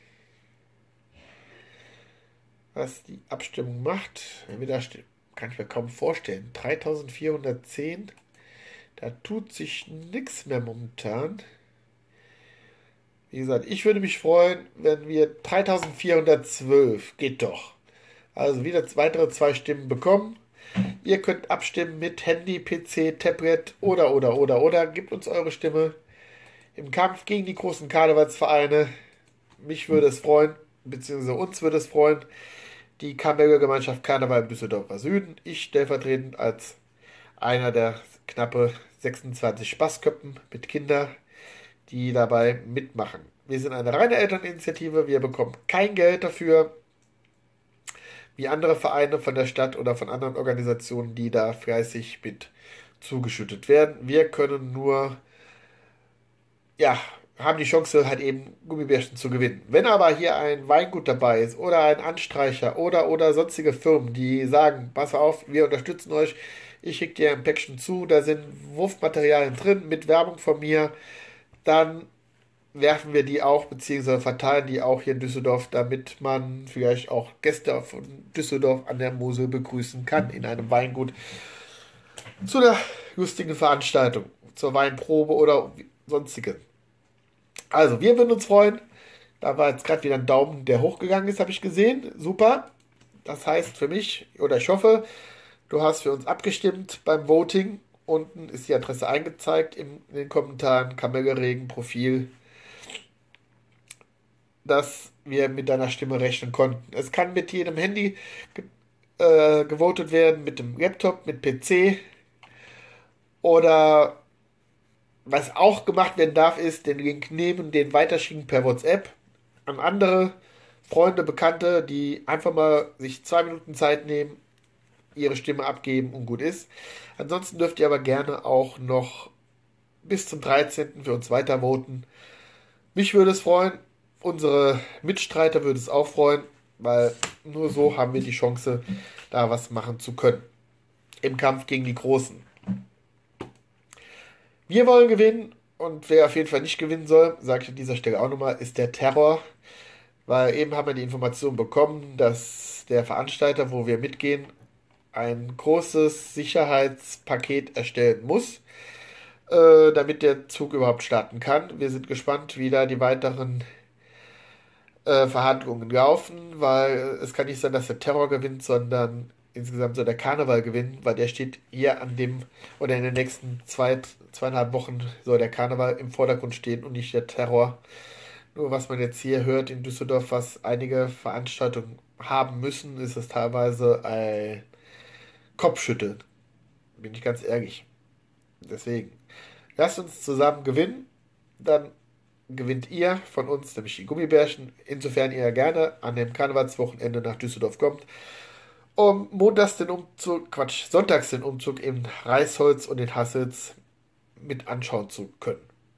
was die Abstimmung macht. Wenn wir da stehen, kann ich mir kaum vorstellen. 3410, da tut sich nichts mehr momentan. Wie gesagt, ich würde mich freuen, wenn wir 3412, geht doch. Also wieder weitere zwei Stimmen bekommen. Ihr könnt abstimmen mit Handy, PC, Tablet oder. Gebt uns eure Stimme im Kampf gegen die großen Karnevalsvereine. Mich würde es freuen, beziehungsweise uns würde es freuen, die Kammerger Gemeinschaft Karneval im Düsseldorfer Süden. Ich stellvertretend als einer der knappe 26 Spaßköppen mit Kindern, die dabei mitmachen. Wir sind eine reine Elterninitiative, wir bekommen kein Geld dafür, wie andere Vereine von der Stadt oder von anderen Organisationen, die da fleißig mit zugeschüttet werden. Wir können nur, ja, haben die Chance, halt eben Gummibärchen zu gewinnen. Wenn aber hier ein Weingut dabei ist oder ein Anstreicher oder sonstige Firmen, die sagen, pass auf, wir unterstützen euch, ich schicke dir ein Päckchen zu, da sind Wurfmaterialien drin mit Werbung von mir, dann werfen wir die auch, beziehungsweise verteilen die auch hier in Düsseldorf, damit man vielleicht auch Gäste von Düsseldorf an der Mosel begrüßen kann in einem Weingut zu einer lustigen Veranstaltung, zur Weinprobe oder sonstige. Also, wir würden uns freuen. Da war jetzt gerade wieder ein Daumen, der hochgegangen ist, habe ich gesehen. Super. Das heißt für mich, oder ich hoffe, du hast für uns abgestimmt beim Voting. Unten ist die Adresse eingezeigt in den Kommentaren, Kamelgeregen, Profil, dass wir mit deiner Stimme rechnen konnten. Es kann mit jedem Handy gewotet werden, mit dem Laptop, mit PC oder was auch gemacht werden darf, ist den Link nehmen, den weiterschicken per WhatsApp an andere Freunde, Bekannte, die einfach mal sich 2 Minuten Zeit nehmen, ihre Stimme abgeben und gut ist. Ansonsten dürft ihr aber gerne auch noch bis zum 13. für uns weiter voten. Mich würde es freuen, unsere Mitstreiter würde es auch freuen, weil nur so haben wir die Chance, da was machen zu können. Im Kampf gegen die Großen. Wir wollen gewinnen und wer auf jeden Fall nicht gewinnen soll, sage ich an dieser Stelle auch nochmal, ist der Terror. Weil eben haben wir die Information bekommen, dass dass der Veranstalter, wo wir mitgehen, ein großes Sicherheitspaket erstellen muss, damit der Zug überhaupt starten kann. Wir sind gespannt, wie da die weiteren Verhandlungen laufen, weil es kann nicht sein, dass der Terror gewinnt, sondern insgesamt soll der Karneval gewinnen, weil der steht hier an dem, oder in den nächsten 2,5 Wochen soll der Karneval im Vordergrund stehen und nicht der Terror. Nur was man jetzt hier hört in Düsseldorf, was einige Veranstaltungen haben müssen, ist es teilweise ein Kopfschütteln. Bin ich ganz ehrlich. Deswegen, lasst uns zusammen gewinnen, dann gewinnt ihr von uns, nämlich die Gummibärchen, insofern ihr gerne an dem Karnevalswochenende nach Düsseldorf kommt, um montags den Umzug, Quatsch, sonntags den Umzug in Reisholz und in Hassels mit anschauen zu können.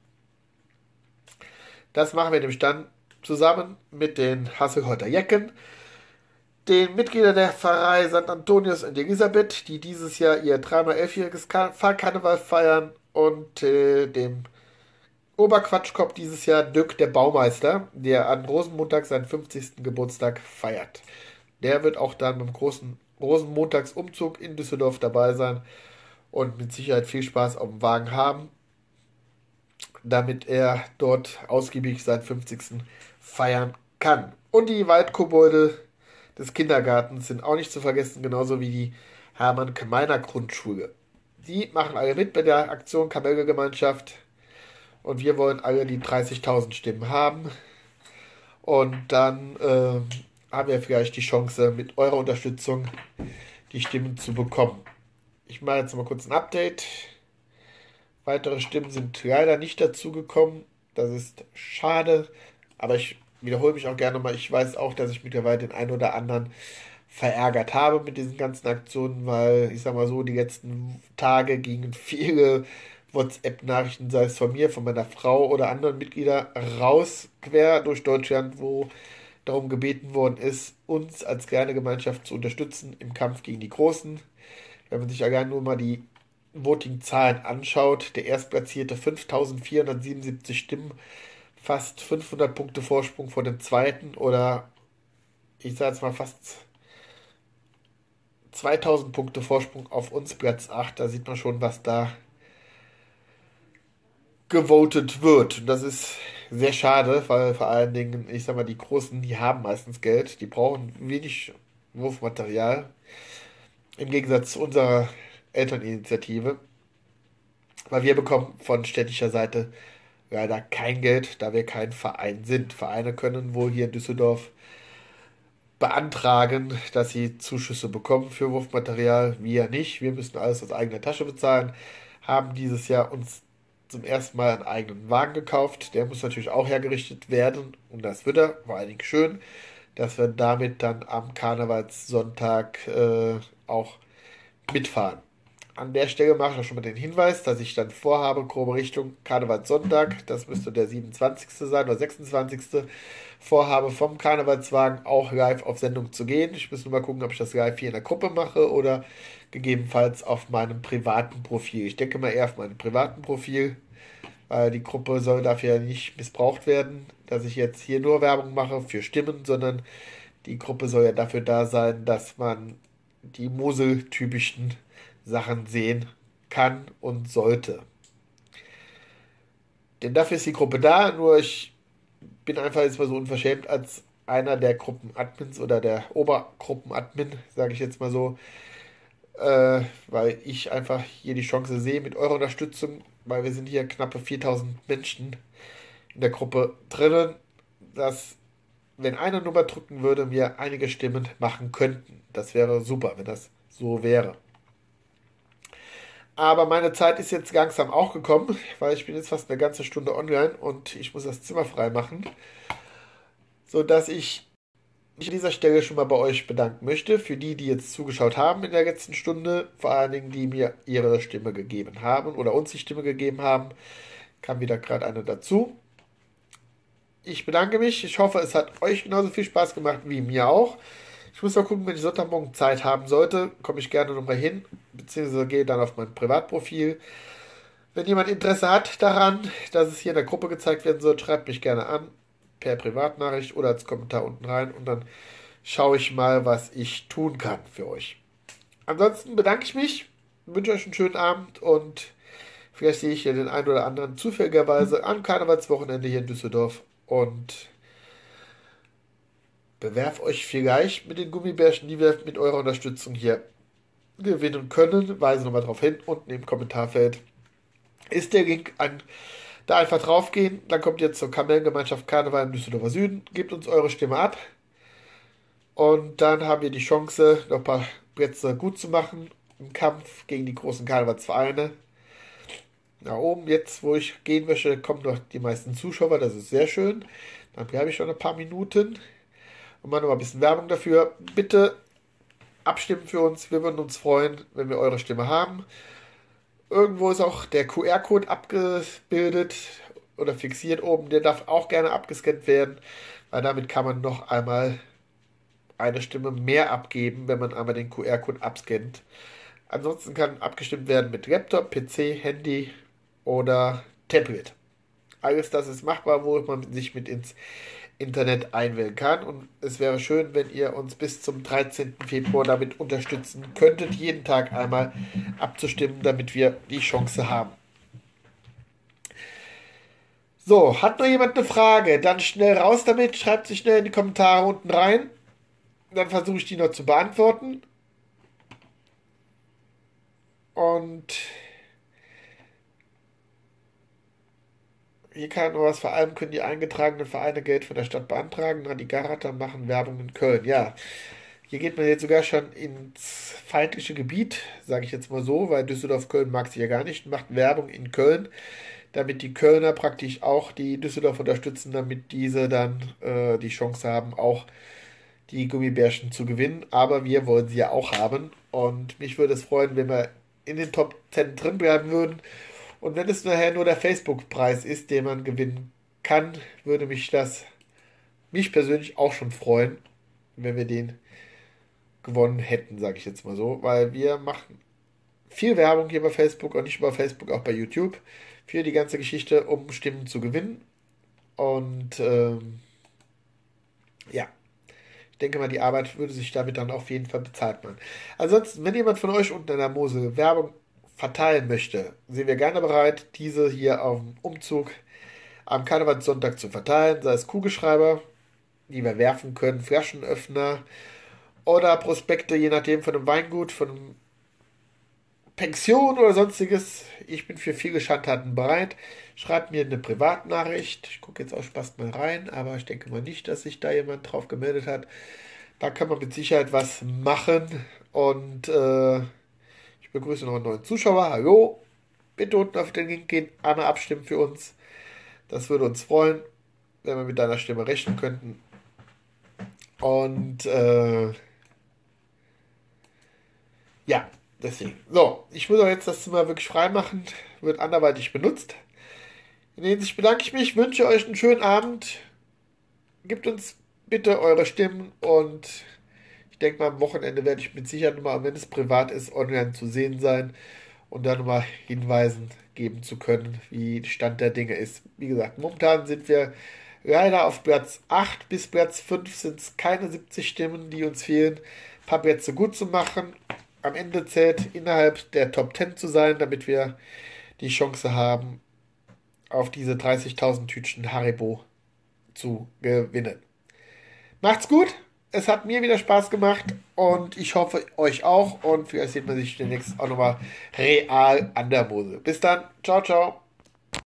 Das machen wir nämlich dann zusammen mit den Hasselhäuter Jecken, den Mitgliedern der Pfarrei St. Antonius und Elisabeth, die dieses Jahr ihr 3x11-jähriges Pfarrkarneval feiern, und dem Oberquatschkopf dieses Jahr Dirk der Baumeister, der an Rosenmontag seinen 50. Geburtstag feiert. Der wird auch dann beim großen Rosenmontagsumzug in Düsseldorf dabei sein und mit Sicherheit viel Spaß auf dem Wagen haben, damit er dort ausgiebig seinen 50. feiern kann. Und die Waldkobolde des Kindergartens sind auch nicht zu vergessen, genauso wie die Hermann-Gemeiner Grundschule. Die machen alle mit bei der Aktion Kamelle-Gemeinschaft und wir wollen alle die 30.000 Stimmen haben. Und dann haben wir vielleicht die Chance, mit eurer Unterstützung die Stimmen zu bekommen. Ich mache jetzt mal kurz ein Update. Weitere Stimmen sind leider nicht dazu gekommen. Das ist schade, aber ich wiederhole mich auch gerne mal. Ich weiß auch, dass ich mittlerweile den einen oder anderen verärgert habe mit diesen ganzen Aktionen, weil ich sag mal so, die letzten Tage gingen viele WhatsApp-Nachrichten, sei es von mir, von meiner Frau oder anderen Mitgliedern, raus, quer durch Deutschland, wo darum gebeten worden ist, uns als kleine Gemeinschaft zu unterstützen im Kampf gegen die Großen. Wenn man sich allein nur mal die Voting-Zahlen anschaut, der Erstplatzierte 5.477 Stimmen, fast 500 Punkte Vorsprung vor dem Zweiten, oder ich sage jetzt mal fast 2.000 Punkte Vorsprung auf uns, Platz 8. Da sieht man schon, was da gewotet wird. Und das ist sehr schade, weil vor allen Dingen, ich sag mal, die Großen, die haben meistens Geld, die brauchen wenig Wurfmaterial. Im Gegensatz zu unserer Elterninitiative, weil wir bekommen von städtischer Seite leider kein Geld, da wir kein Verein sind. Vereine können wohl hier in Düsseldorf beantragen, dass sie Zuschüsse bekommen für Wurfmaterial. Wir nicht. Wir müssen alles aus eigener Tasche bezahlen. Haben dieses Jahr uns zum ersten Mal einen eigenen Wagen gekauft. Der muss natürlich auch hergerichtet werden. Und das wird er. Vor allen Dingen schön, dass wir damit dann am Karnevalssonntag auch mitfahren. An der Stelle mache ich auch schon mal den Hinweis, dass ich dann vorhabe, grobe Richtung Karnevalssonntag, das müsste der 27. sein oder 26. vorhabe, vom Karnevalswagen auch live auf Sendung zu gehen. Ich muss nur mal gucken, ob ich das live hier in der Gruppe mache oder gegebenenfalls auf meinem privaten Profil. Ich denke mal eher auf meinem privaten Profil, weil die Gruppe soll dafür ja nicht missbraucht werden, dass ich jetzt hier nur Werbung mache für Stimmen, sondern die Gruppe soll ja dafür da sein, dass man die Mosel-typischen Sachen sehen kann und sollte. Denn dafür ist die Gruppe da, nur ich bin einfach jetzt mal so unverschämt als einer der Gruppenadmins oder der Obergruppenadmin, sage ich jetzt mal so, weil ich einfach hier die Chance sehe mit eurer Unterstützung, weil wir sind hier knappe 4.000 Menschen in der Gruppe drinnen, dass, wenn eine Nummer drücken würde, wir einige Stimmen machen könnten. Das wäre super, wenn das so wäre. Aber meine Zeit ist jetzt langsam auch gekommen, weil ich bin jetzt fast eine ganze Stunde online und ich muss das Zimmer frei machen, sodass ich mich an dieser Stelle schon mal bei euch bedanken möchte, für die, die jetzt zugeschaut haben in der letzten Stunde, vor allen Dingen, die mir ihre Stimme gegeben haben oder uns die Stimme gegeben haben. Kam wieder gerade eine dazu. Ich bedanke mich. Ich hoffe, es hat euch genauso viel Spaß gemacht wie mir auch. Ich muss mal gucken, wenn ich Sonntagmorgen Zeit haben sollte, komme ich gerne nochmal hin, beziehungsweise gehe dann auf mein Privatprofil. Wenn jemand Interesse hat daran, dass es hier in der Gruppe gezeigt werden soll, schreibt mich gerne an, per Privatnachricht oder als Kommentar unten rein, und dann schaue ich mal, was ich tun kann für euch. Ansonsten bedanke ich mich, wünsche euch einen schönen Abend und vielleicht sehe ich hier den einen oder anderen zufälligerweise am Karnevalswochenende hier in Düsseldorf und bewerft euch vielleicht mit den Gummibärchen, die wir mit eurer Unterstützung hier gewinnen können. Weise nochmal drauf hin. Unten im Kommentarfeld ist der Link an. Da einfach draufgehen. Dann kommt ihr zur Kamellengemeinschaft Karneval im Düsseldorfer Süden. Gebt uns eure Stimme ab. Und dann haben wir die Chance, noch ein paar Plätze gut zu machen im Kampf gegen die großen Karnevalsvereine. Nach oben, jetzt wo ich gehen möchte, kommen noch die meisten Zuschauer. Das ist sehr schön. Dann bleibe ich schon ein paar Minuten. Und mal noch ein bisschen Werbung dafür. Bitte abstimmen für uns. Wir würden uns freuen, wenn wir eure Stimme haben. Irgendwo ist auch der QR-Code abgebildet oder fixiert oben. Der darf auch gerne abgescannt werden, weil damit kann man noch einmal eine Stimme mehr abgeben, wenn man einmal den QR-Code abscannt. Ansonsten kann abgestimmt werden mit Laptop, PC, Handy oder Tablet. Alles das ist machbar, wo man sich mit ins Internet einwählen kann. Und es wäre schön, wenn ihr uns bis zum 13. Februar damit unterstützen könntet, jeden Tag einmal abzustimmen, damit wir die Chance haben. So, hat noch jemand eine Frage? Dann schnell raus damit, schreibt sie schnell in die Kommentare unten rein. Dann versuche ich die noch zu beantworten. Und hier kann noch was, vor allem können die eingetragenen Vereine Geld von der Stadt beantragen. Na, die Garater machen Werbung in Köln. Ja, hier geht man jetzt sogar schon ins feindliche Gebiet, sage ich jetzt mal so, weil Düsseldorf-Köln mag sie ja gar nicht, macht Werbung in Köln, damit die Kölner praktisch auch die Düsseldorf unterstützen, damit diese dann die Chance haben, auch die Gummibärchen zu gewinnen. Aber wir wollen sie ja auch haben. Und mich würde es freuen, wenn wir in den Top 10 drin bleiben würden. Und wenn es nachher nur der Facebook-Preis ist, den man gewinnen kann, würde mich persönlich auch schon freuen, wenn wir den gewonnen hätten, sage ich jetzt mal so. Weil wir machen viel Werbung hier bei Facebook und nicht nur bei Facebook, auch bei YouTube für die ganze Geschichte, um Stimmen zu gewinnen. Und ja, ich denke mal, die Arbeit würde sich damit dann auf jeden Fall bezahlt machen. Ansonsten, wenn jemand von euch unten in der Mosel Werbung verteilen möchte, sind wir gerne bereit, diese hier auf dem Umzug am Karnevalssonntag zu verteilen, sei es Kugelschreiber, die wir werfen können, Flaschenöffner oder Prospekte, je nachdem von einem Weingut, von einem Pension oder sonstiges. Ich bin für viele Schandtaten bereit. Schreibt mir eine Privatnachricht. Ich gucke jetzt aus Spaß mal rein, aber ich denke mal nicht, dass sich da jemand drauf gemeldet hat. Da kann man mit Sicherheit was machen. Und ich begrüße noch einen neuen Zuschauer. Hallo. Bitte unten auf den Link gehen, einmal abstimmen für uns. Das würde uns freuen, wenn wir mit deiner Stimme rechnen könnten. Und ja, deswegen. So, ich muss auch jetzt das Zimmer wirklich frei machen. Wird anderweitig benutzt. In der Hinsicht bedanke ich mich, wünsche euch einen schönen Abend. Gebt uns bitte eure Stimmen und ich denke mal, am Wochenende werde ich mit Sicherheit nochmal, wenn es privat ist, online zu sehen sein und dann nochmal Hinweisen geben zu können, wie der Stand der Dinge ist. Wie gesagt, momentan sind wir leider auf Platz 8 bis Platz 5 sind es keine 70 Stimmen, die uns fehlen. Ein paar Plätze gut zu machen. Am Ende zählt innerhalb der Top 10 zu sein, damit wir die Chance haben, auf diese 30.000 Tütchen Haribo zu gewinnen. Macht's gut. Es hat mir wieder Spaß gemacht und ich hoffe euch auch. Und vielleicht sieht man sich demnächst auch nochmal real an der Mosel. Bis dann. Ciao, ciao.